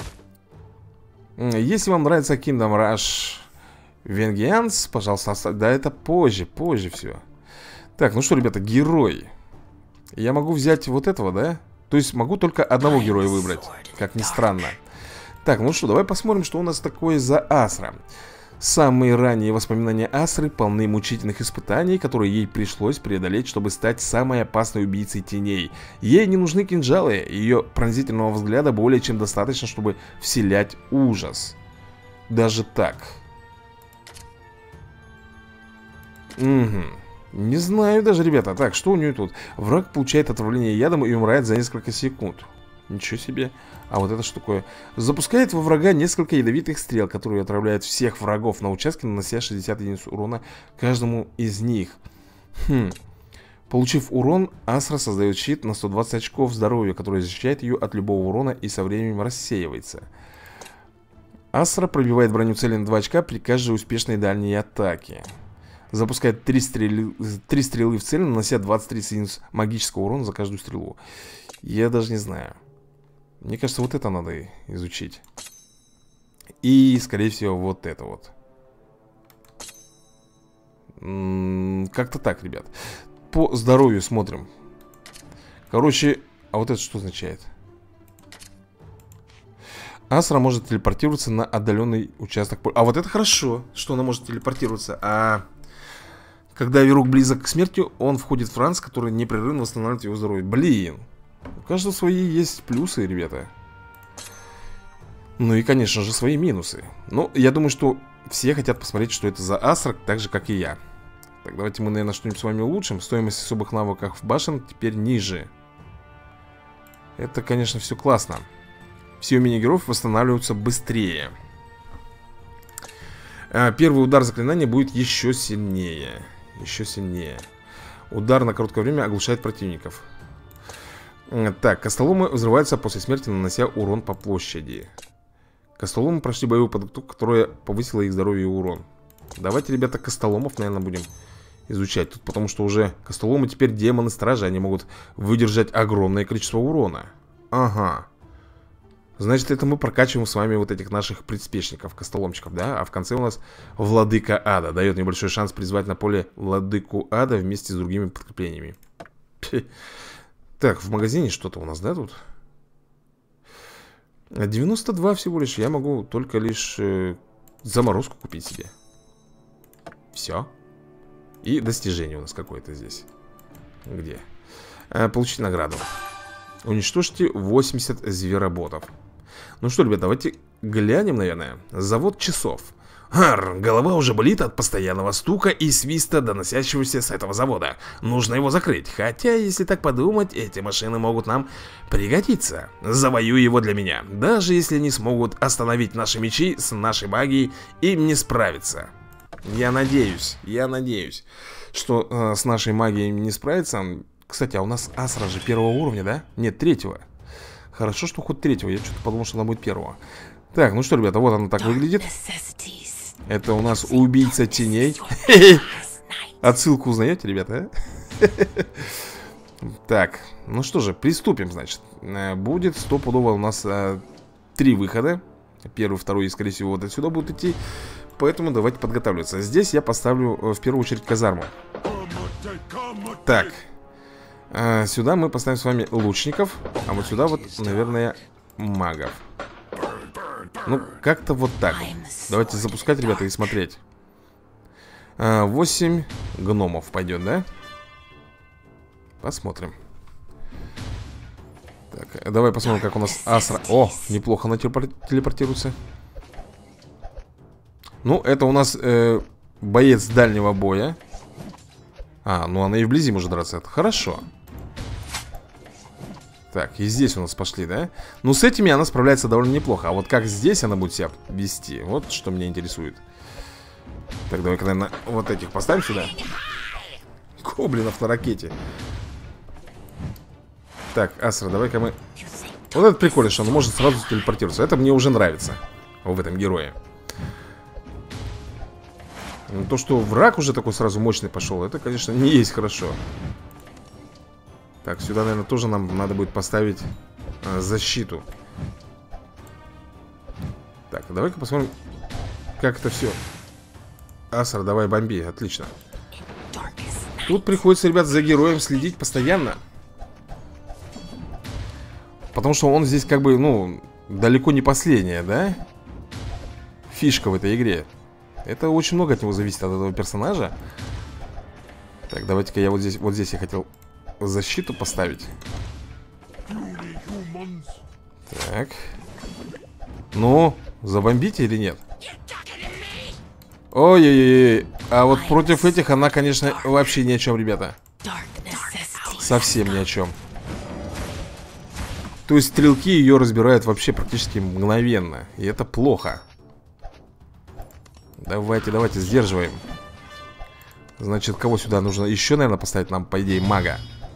Если вам нравится Kingdom Rush Vengeance, пожалуйста, да, это позже все. Так, ну что, ребята, герой. Я могу взять вот этого, да? То есть могу только одного героя выбрать, как ни странно. Так, ну что, давай посмотрим, что у нас такое за Асра. Самые ранние воспоминания Асры полны мучительных испытаний, которые ей пришлось преодолеть, чтобы стать самой опасной убийцей теней. Ей не нужны кинжалы, ее пронзительного взгляда более чем достаточно, чтобы вселять ужас. Даже так. Угу. Не знаю даже, ребята. Так, что у нее тут? Враг получает отравление ядом и умирает за несколько секунд. Ничего себе. А вот это что такое? Запускает во врага несколько ядовитых стрел, которые отравляют всех врагов на участке, нанося 60 единиц урона каждому из них. Получив урон, Асра создает щит на 120 очков здоровья, который защищает ее от любого урона и со временем рассеивается. Асра пробивает броню цели на 2 очка при каждой успешной дальней атаке. Запускает 3 стрелы в цель, нанося 23 единиц магического урона за каждую стрелу. Я даже не знаю. Мне кажется, вот это надо изучить. И, скорее всего, вот это вот. Как-то так, ребят. По здоровью смотрим. Короче, а вот это что означает? Асра может телепортироваться на отдаленный участок. А вот это хорошо, что она может телепортироваться. А когда Вирук близок к смерти, он входит в транс, который непрерывно восстанавливает его здоровье. Блин. У каждого свои есть плюсы, ребята. Ну и, конечно же, свои минусы. Ну, я думаю, что все хотят посмотреть, что это за Асра, так же, как и я. Так, давайте мы, наверное, что-нибудь с вами улучшим. Стоимость особых навыков башен теперь ниже. Это, конечно, все классно. Все умения героев восстанавливаются быстрее. Первый удар заклинания будет еще сильнее. Еще сильнее. Удар на короткое время оглушает противников. Так, костоломы взрываются после смерти, нанося урон по площади. Костоломы прошли боевую подготовку, которая повысила их здоровье и урон. Давайте, ребята, костоломов, наверное, будем изучать тут, потому что уже костоломы теперь демоны-стражи. Они могут выдержать огромное количество урона. Ага. Значит, это мы прокачиваем с вами вот этих наших приспешников, костоломчиков, да? А в конце у нас Владыка Ада. Дает небольшой шанс призвать на поле Владыку Ада вместе с другими подкреплениями. Так, в магазине что-то у нас, да, тут? 92 всего лишь. Я могу только лишь заморозку купить себе. Все. И достижение у нас какое-то здесь. Где? Получить награду. Уничтожьте 80 звероботов. Ну что, ребят, давайте глянем, наверное. Завод часов. Голова уже болит от постоянного стука и свиста, доносящегося с этого завода. Нужно его закрыть. Хотя, если так подумать, эти машины могут нам пригодиться. Завоюй его для меня. Даже если не смогут остановить наши мечи с нашей магией, им не справиться. Я надеюсь, что с нашей магией не справится. Кстати, а у нас Асра же первого уровня, да? Нет, третьего. Хорошо, что хоть третьего. Я что-то подумал, что она будет первого. Так, ну что, ребята, вот она так выглядит. Это у нас убийца теней. Отсылку узнаете, ребята? Так, ну что же, приступим, значит. Будет стопудово у нас 3 выхода. Первый, второй и, скорее всего, вот отсюда будут идти. Поэтому давайте подготавливаться. Здесь я поставлю в первую очередь казарму. Так, сюда мы поставим с вами лучников. А вот сюда вот, наверное, магов. Ну, как-то вот так. Давайте запускать, ребята, и смотреть. 8 гномов пойдет, да? Посмотрим. Так, давай посмотрим, как у нас Асра. О, неплохо она телепортируется. Ну, это у нас боец дальнего боя. Ну она и вблизи может драться. Это хорошо. Так, и здесь у нас пошли, да? Ну, с этими она справляется довольно неплохо. А вот как здесь она будет себя вести, вот что меня интересует. Так, давай-ка, наверное, вот этих поставим сюда. Гоблинов на ракете. Так, Асра, давай-ка мы... Вот это прикольно, что он может сразу телепортироваться. Это мне уже нравится в этом герое. То, что враг уже такой сразу мощный пошел, это, конечно, не есть хорошо. Так, сюда, наверное, тоже нам надо будет поставить защиту. Так, давай-ка посмотрим, как это все. Асра, давай бомби, отлично. Тут приходится, ребят, за героем следить постоянно. Потому что он здесь как бы, ну, далеко не последняя, да? Фишка в этой игре. Это очень много от него зависит, от этого персонажа. Так, давайте-ка я вот здесь я хотел защиту поставить. Так. Ну, забомбите или нет? Ой-ой-ой. А вот против этих она, конечно, вообще ни о чем, ребята. Совсем ни о чем. То есть стрелки ее разбирают вообще практически мгновенно. И это плохо. Давайте, давайте, сдерживаем. Значит, кого сюда нужно еще, наверное, поставить нам, по идее, мага.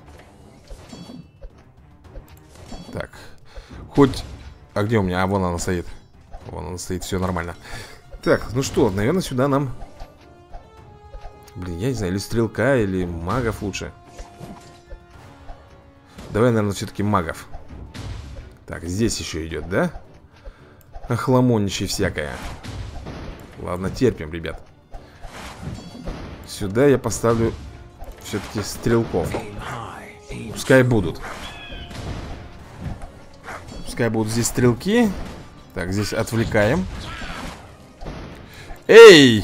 Так. Хоть... А где у меня? А, вон она стоит. Вон она стоит, все нормально. Так, ну что, наверное, сюда нам... Блин, я не знаю, или стрелка, или магов лучше. Давай, наверное, все-таки магов. Так, здесь еще идет, да? Охламонничай всякое. Ладно, терпим, ребят. Сюда я поставлю все-таки стрелков. Пускай будут. Пускай будут здесь стрелки. Так, здесь отвлекаем. Эй!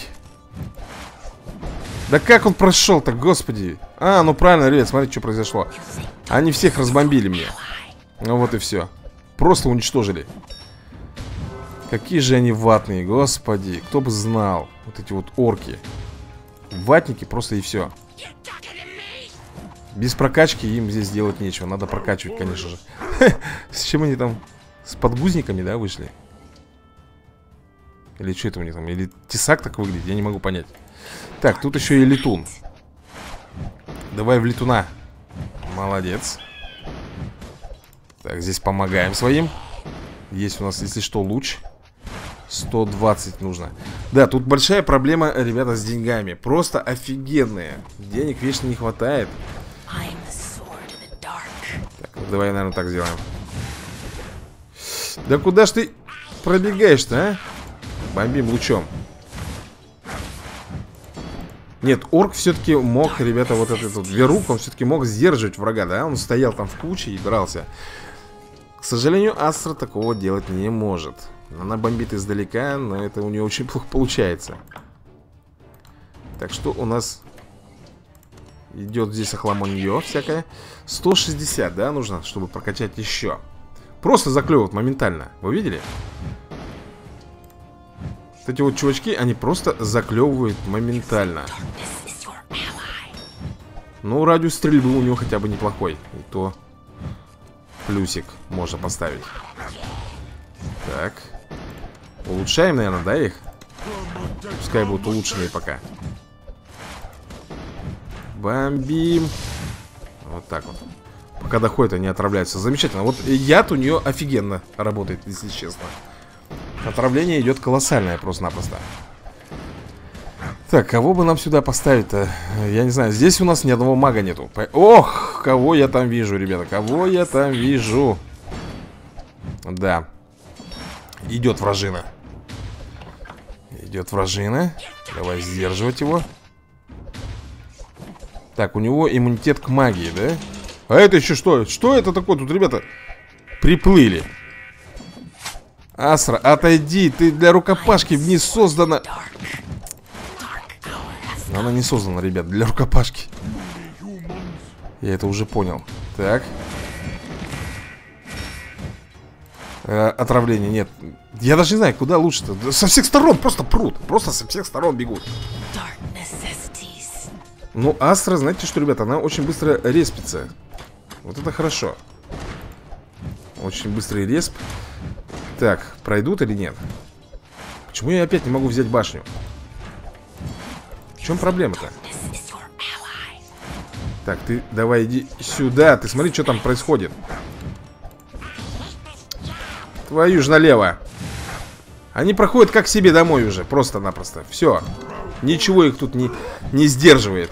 Да как он прошел-то, господи. А, ну правильно, ребят, смотрите, что произошло. Они всех разбомбили мне. Ну вот и все. Просто уничтожили. Какие же они ватные, господи. Кто бы знал. Вот эти вот орки. Ватники просто и все. Без прокачки им здесь делать нечего. Надо прокачивать, конечно же. С чем они там? С подгузниками, да, вышли? Или что это у них там? Или тесак так выглядит? Я не могу понять. Так, тут еще и летун. Давай в летуна. Молодец. Так, здесь помогаем своим. Есть у нас, если что, луч. 120 нужно. Да, тут большая проблема, ребята, с деньгами. Просто офигенная. Денег вечно не хватает. Так, ну, давай, наверное, так сделаем. Да куда ж ты пробегаешь-то, а? Бомбим лучом. Нет, орк все-таки мог, ребята, вот этот вот верук, он все-таки мог сдерживать врага, да? Он стоял там в куче и дрался. К сожалению, Астра такого делать не может. Она бомбит издалека, но это у нее очень плохо получается. Так, что у нас идет здесь охламонье всякое. 160, да, нужно, чтобы прокачать еще. Просто заклевывают моментально. Вы видели? Вот эти вот чувачки, они просто заклевывают моментально. Ну, радиус стрельбы у него хотя бы неплохой. И то плюсик можно поставить. Так. Улучшаем, наверное, да, их? Пускай будут улучшенные пока. Бомбим. Вот так вот. Пока доходит, они отравляются. Замечательно. Вот яд у нее офигенно работает, если честно. Отравление идет колоссальное просто-напросто. Так, кого бы нам сюда поставить-то? Я не знаю, здесь у нас ни одного мага нету. Ох, кого я там вижу, ребята. Кого я там вижу. Да. Идет вражина. Идет вражина. Давай сдерживать его. Так, у него иммунитет к магии, да? А это еще что? Что это такое тут, ребята? Приплыли. Астра, отойди. Ты для рукопашки не создана. Она не создана, ребят, для рукопашки. Я это уже понял. Так. Отравление, нет. Я даже не знаю, куда лучше-то. Со всех сторон просто прут. Просто со всех сторон бегут. Ну, Астра, знаете что, ребята, она очень быстро респится. Вот это хорошо. Очень быстрый респ. Так, пройдут или нет? Почему я опять не могу взять башню? В чем проблема-то? Так, ты давай иди сюда. Ты смотри, что там происходит. Твою ж налево. Они проходят как к себе домой уже. Просто-напросто. Все. Ничего их тут не сдерживает.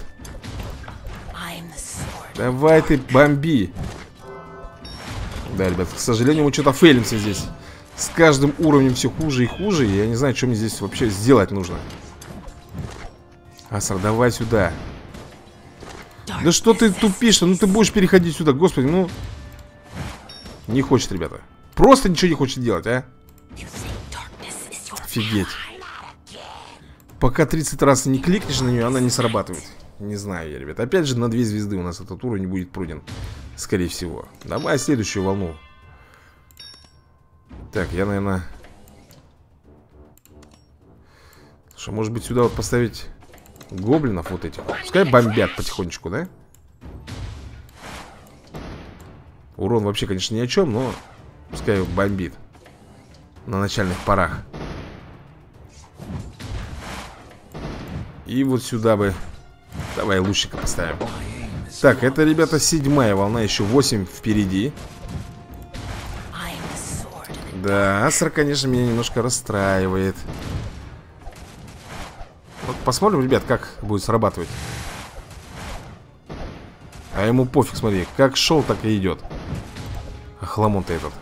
Давай ты бомби. Да, ребят, к сожалению, мы что-то фейлимся здесь. С каждым уровнем все хуже и хуже. И я не знаю, что мне здесь вообще сделать нужно. Астра, давай сюда. Да что ты тупишь-то? Ну ты будешь переходить сюда, господи, ну. Не хочет, ребята. Просто ничего не хочет делать, а? Офигеть. Пока 30 раз не кликнешь на нее, она не срабатывает. Не знаю я, ребят. Опять же, на 2 звезды у нас этот уровень будет пройден. Скорее всего. Давай следующую волну. Так, я, наверное... Слушай, может быть, сюда вот поставить гоблинов вот этих. Пускай бомбят потихонечку, да? Урон вообще, конечно, ни о чем, но пускай бомбит на начальных порах. И вот сюда бы... Давай лучника поставим. Так, это, ребята, 7-я волна. Еще 8 впереди. Да, Астра, конечно, меня немножко расстраивает. Вот посмотрим, ребят, как будет срабатывать. А ему пофиг, смотри. Как шел, так и идет. Охламон-то этот.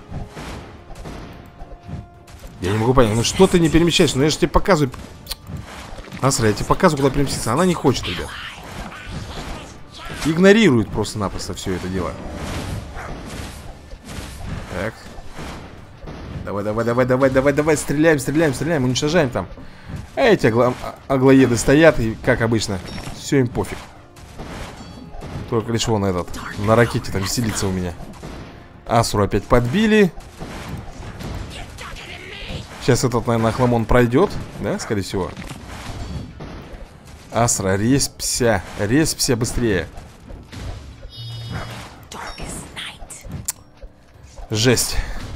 Я не могу понять, ну что ты не перемещаешься? Ну я же тебе показываю. Астра, я тебе показываю, куда переместиться. Она не хочет, ребят. Игнорирует просто-напросто все это дело. Так. Давай, стреляем, уничтожаем там. А эти аглоеды стоят, и, как обычно, все им пофиг. Только лишь вон этот, на ракете там веселится у меня. Асуру опять подбили. Сейчас этот, наверное, охламон пройдет, да, скорее всего. Астра, респься быстрее. Жесть.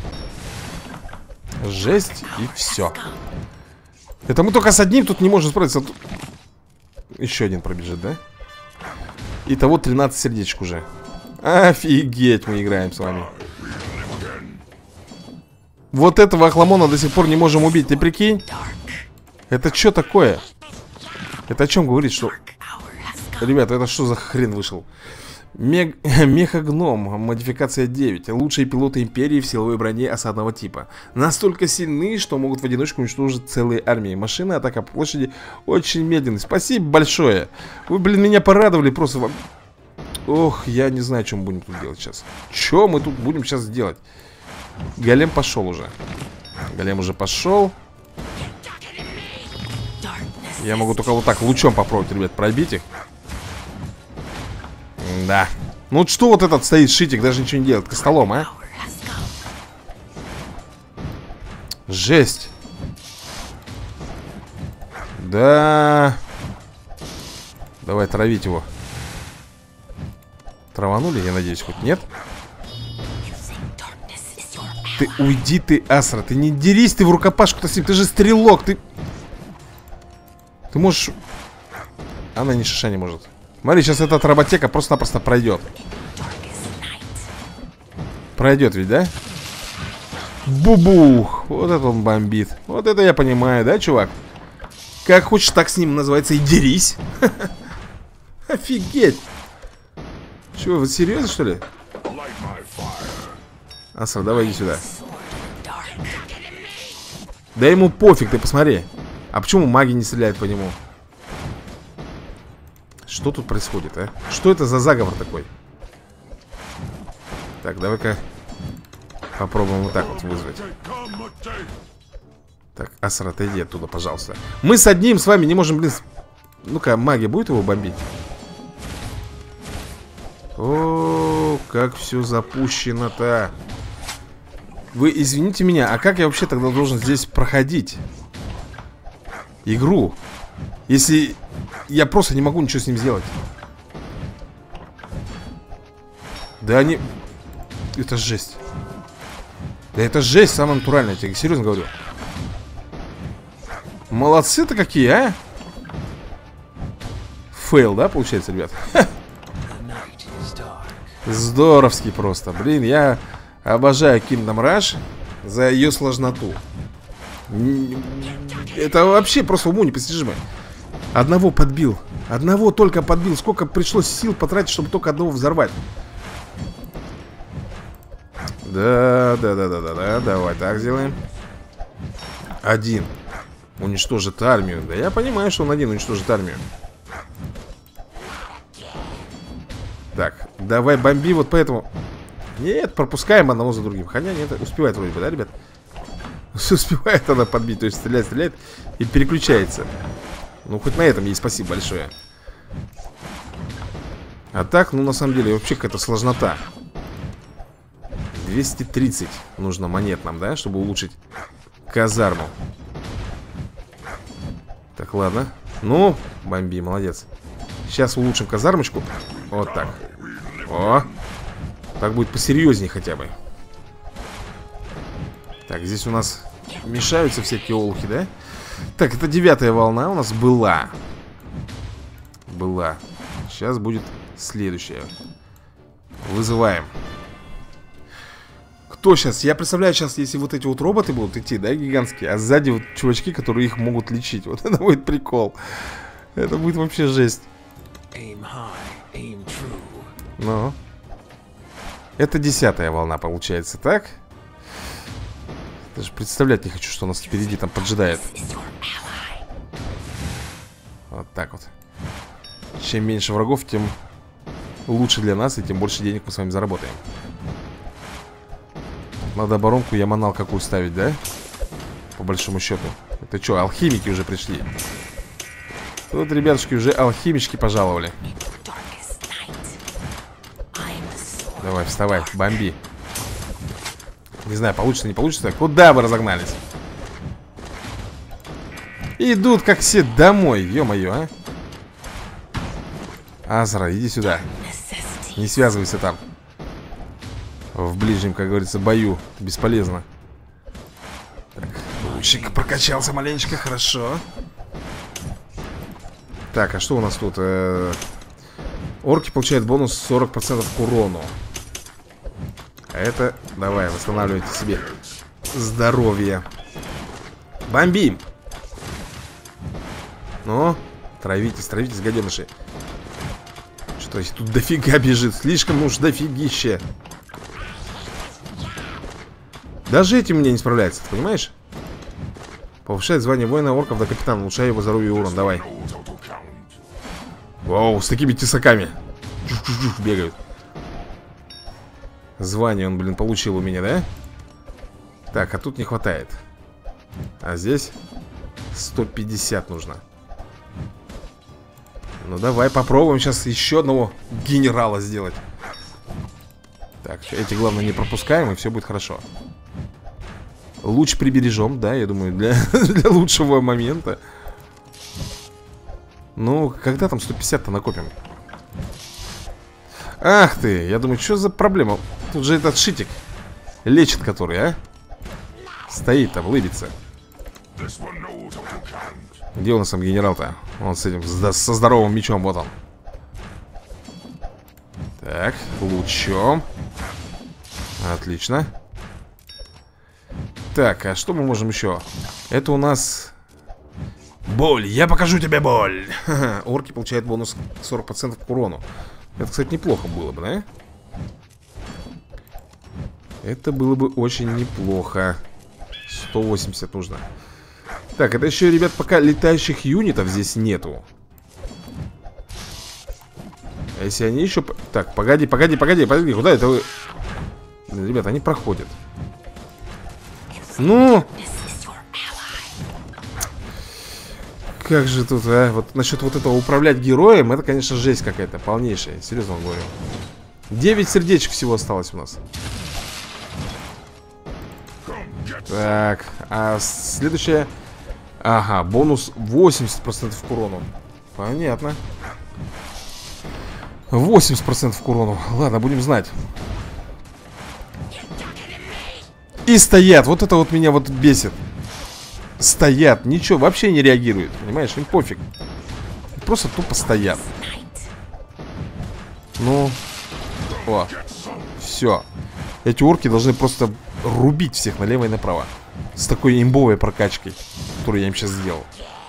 Жесть и все. Это мы только с одним тут не можем справиться. Еще один пробежит, да? Итого 13 сердечек уже. Офигеть, мы играем с вами. Вот этого охламона до сих пор не можем убить. Ты прикинь? Это что такое? Это о чем говорит, что... Ребята, это что за хрен вышел? Мехагном, модификация 9. Лучшие пилоты империи в силовой броне осадного типа. Настолько сильны, что могут в одиночку уничтожить целые армии. Машина, атака по площади очень медленная. Спасибо большое. Вы, блин, меня порадовали просто вам. Ох, я не знаю, что мы будем тут делать сейчас. Что мы тут будем сейчас делать? Голем пошел уже. Голем уже пошел. Я могу только вот так лучом попробовать, ребят, пробить их. Да. Ну вот что вот этот стоит, шитик, даже ничего не делает. Костолом, а? Жесть. Да. Давай травить его. Траванули, я надеюсь, хоть нет? Ты уйди, ты, Асра. Ты не дерись, ты в рукопашку-то с ним. Ты же стрелок, ты... Ты можешь... Она ни шиша не может. Смотри, сейчас эта роботека просто-напросто пройдет. Пройдет ведь, да? Бубух. Вот это он бомбит. Вот это я понимаю, да, чувак? Как хочешь, так с ним называется и дерись. Офигеть. Чего, вы серьезно, что ли? Асра, давай иди сюда. Да ему пофиг, ты посмотри. А почему маги не стреляют по нему? Что тут происходит, а? Что это за заговор такой? Так, давай-ка попробуем вот так вот вызвать. Так, Асра, отойди оттуда, пожалуйста. Мы с одним с вами не можем, блин... Ну-ка, магия будет его бомбить? О, как все запущено-то. Вы извините меня, а как я вообще тогда должен здесь проходить игру, если я просто не могу ничего с ним сделать? Да они... Это жесть. Да это жесть, самое натуральное, я тебе серьезно говорю. Молодцы-то какие, а? Фейл, да, получается, ребят? Здоровский просто. Блин, я обожаю Kingdom Rush за ее сложноту. Это вообще просто уму непостижимо. Одного подбил. Одного только подбил. Сколько пришлось сил потратить, чтобы только одного взорвать. Да. Давай так сделаем. Один уничтожит армию. Да я понимаю, что он один уничтожит армию. Так, давай бомби вот поэтому. Нет, пропускаем одного за другим. Хотя нет, успевает вроде бы, да, ребят? Успевает она подбить, то есть стреляет и переключается. Ну, хоть на этом ей спасибо большое. А так, ну, на самом деле, вообще какая-то сложнота. 230 нужно монет нам, да, чтобы улучшить казарму. Так, ладно. Ну, бомби, молодец. Сейчас улучшим казармочку. Вот так. О, так будет посерьезнее хотя бы. Так, здесь у нас мешаются всякие олухи, да? Так, это 9-я волна у нас была. Сейчас будет следующая. Вызываем. Кто сейчас? Я представляю сейчас, если вот эти вот роботы будут идти, да, гигантские, а сзади вот чувачки, которые их могут лечить. Вот это будет прикол. Это будет вообще жесть. Ну. Это 10-я волна получается, так? Даже представлять не хочу, что у нас впереди там поджидает. Вот так вот. Чем меньше врагов, тем лучше для нас, и тем больше денег мы с вами заработаем. Надо оборонку я манал какую ставить, да? По большому счету. Это что, алхимики уже пришли? Тут, ребятушки, уже алхимички пожаловали. Давай, вставай, бомби. Не знаю, получится, не получится. Куда вы разогнались? Идут как все домой, ё-моё, а. Азра, иди сюда. Не связывайся там. В ближнем, как говорится, бою. Бесполезно. Так, лучик прокачался маленечко, хорошо. Так, а что у нас тут? Орки получают бонус 40% к урону. А это, давай, восстанавливайте себе здоровье. Бомбим. Ну, травитесь, гаденыши. Что, если тут дофига бежит? Слишком уж дофигище. Даже этим мне не справляется, ты понимаешь? Повышает звание воина орков до капитана. Улучшай его здоровье и урон, давай. Вау, с такими тесаками бегают. Звание он, блин, получил у меня, да? Так, а тут не хватает. А здесь 150 нужно. Ну давай попробуем сейчас еще одного генерала сделать. Так, эти главное не пропускаем, и все будет хорошо. Луч прибережем, да, я думаю, для лучшего момента. Ну, когда там 150-то накопим? Ах ты, я думаю, что за проблема? Тут же этот шитик лечит, который, а? Стоит там, лыбится. Где у нас там генерал-то? Он с этим, со здоровым мечом, вот он. Так, лучом. Отлично. Так, а что мы можем еще? Это у нас... Боль, я покажу тебе боль. Орки получают бонус 40% к урону. Это, кстати, неплохо было бы, да? Это было бы очень неплохо. 180 нужно. Так, это еще, ребят, пока летающих юнитов здесь нету. А если они еще... Так, погоди, куда это вы... Ребят, они проходят. Ну... Как же тут, а? Вот насчет вот этого управлять героем, это, конечно, жесть какая-то, полнейшая. Серьезно говорю. 9 сердечек всего осталось у нас. Так, а следующая... Ага, бонус 80% к урону. Понятно. 80% к урону. Ладно, будем знать. И стоят, вот это вот меня вот бесит. Стоят, ничего, вообще не реагируют. Понимаешь, им пофиг. Просто тупо стоят. Ну. О, все. Эти орки должны просто рубить всех налево и направо. С такой имбовой прокачкой, которую я им сейчас сделал.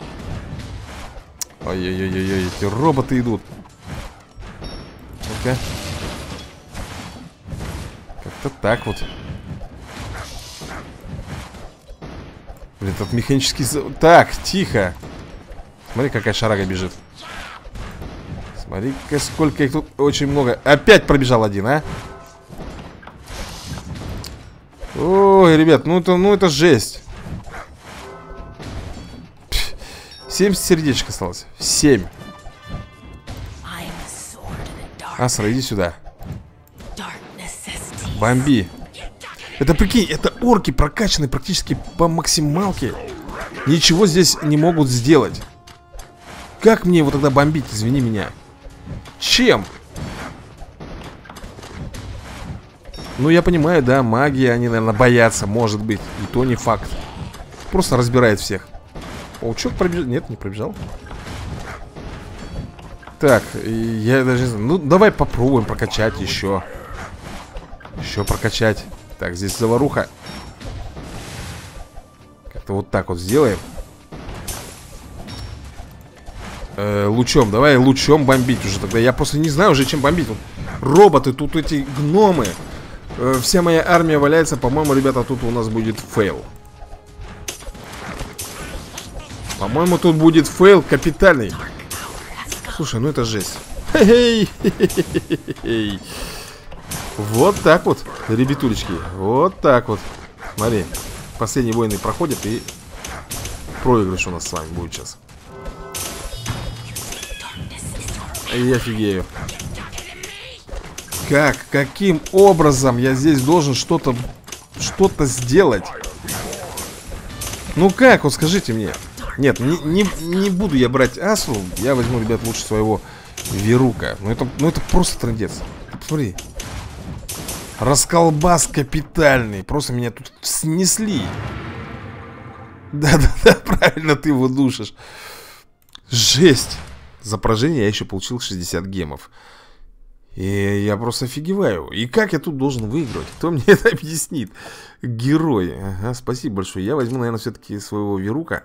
Ой-ой-ой-ой, эти роботы идут. Ну-ка. Как-то так вот. Блин, этот механический... Так, тихо. Смотри, какая шарага бежит. Смотри-ка, сколько их тут. Очень много. Опять пробежал один, а? Ой, ребят, ну это жесть. 70 сердечек осталось. 7. Асра, иди сюда. Бомби. Это, прикинь, это орки прокачаны практически по максималке. Ничего здесь не могут сделать. Как мне его тогда бомбить, извини меня? Чем? Ну, я понимаю, да, магия, они, наверное, боятся, может быть. И то не факт. Просто разбирает всех. Паучок пробежал? Нет, не пробежал. Так, я даже не знаю. Ну, давай попробуем прокачать еще. Еще прокачать. Так, здесь заваруха. Как-то вот так вот сделаем. Лучом, давай лучом бомбить уже тогда. Я просто не знаю уже, чем бомбить. Вот роботы, тут эти гномы. Вся моя армия валяется. По-моему, ребята, тут у нас будет фейл. По-моему, тут будет фейл капитальный. Слушай, ну это жесть. Хе-хей. Вот так вот, ребятулечки. Вот так вот. Смотри, последние войны проходят, и проигрыш у нас с вами будет сейчас. Я офигею. Каким образом я здесь должен что-то сделать? Ну как, вот скажите мне. Нет, не буду я брать Асру. Я возьму, ребят, лучше своего Верука. Ну это просто трындец. Посмотри. Расколбас капитальный. Просто меня тут снесли. Да-да-да, правильно ты его душишь. Жесть. За поражение я еще получил 60 гемов. И я просто офигеваю. И как я тут должен выигрывать? Кто мне это объяснит? Герой. Ага, спасибо большое. Я возьму, наверное, все-таки своего Верука.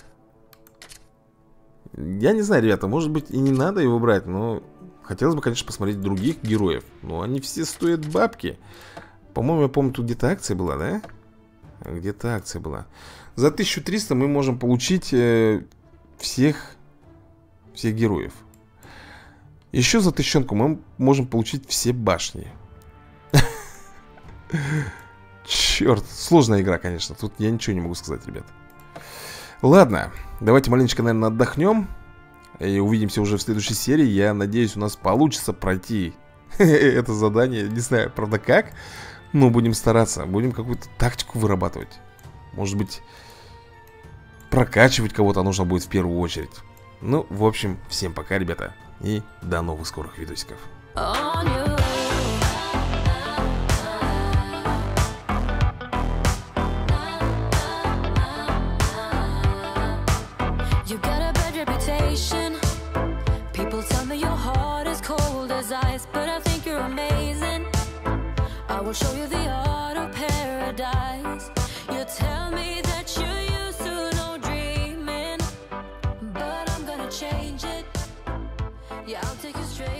Я не знаю, ребята, может быть и не надо его брать, но хотелось бы, конечно, посмотреть других героев. Но они все стоят бабки. По-моему, я помню, тут где-то акция была, да? Где-то акция была. За 1300 мы можем получить всех героев. Еще за 1000 мы можем получить все башни. Черт, сложная игра, конечно. Тут я ничего не могу сказать, ребят. Ладно, давайте маленечко, наверное, отдохнем. И увидимся уже в следующей серии. Я надеюсь, у нас получится пройти это задание. Не знаю, правда, как. Но будем стараться. Будем какую-то тактику вырабатывать. Может быть, прокачивать кого-то нужно будет в первую очередь. Ну, в общем, всем пока, ребята. И до новых скорых видосиков. People tell me your heart is cold as ice, but I think you're amazing. I will show you the art of paradise. You tell me that you're used to no dreaming, but I'm gonna change it. Yeah, I'll take you straight.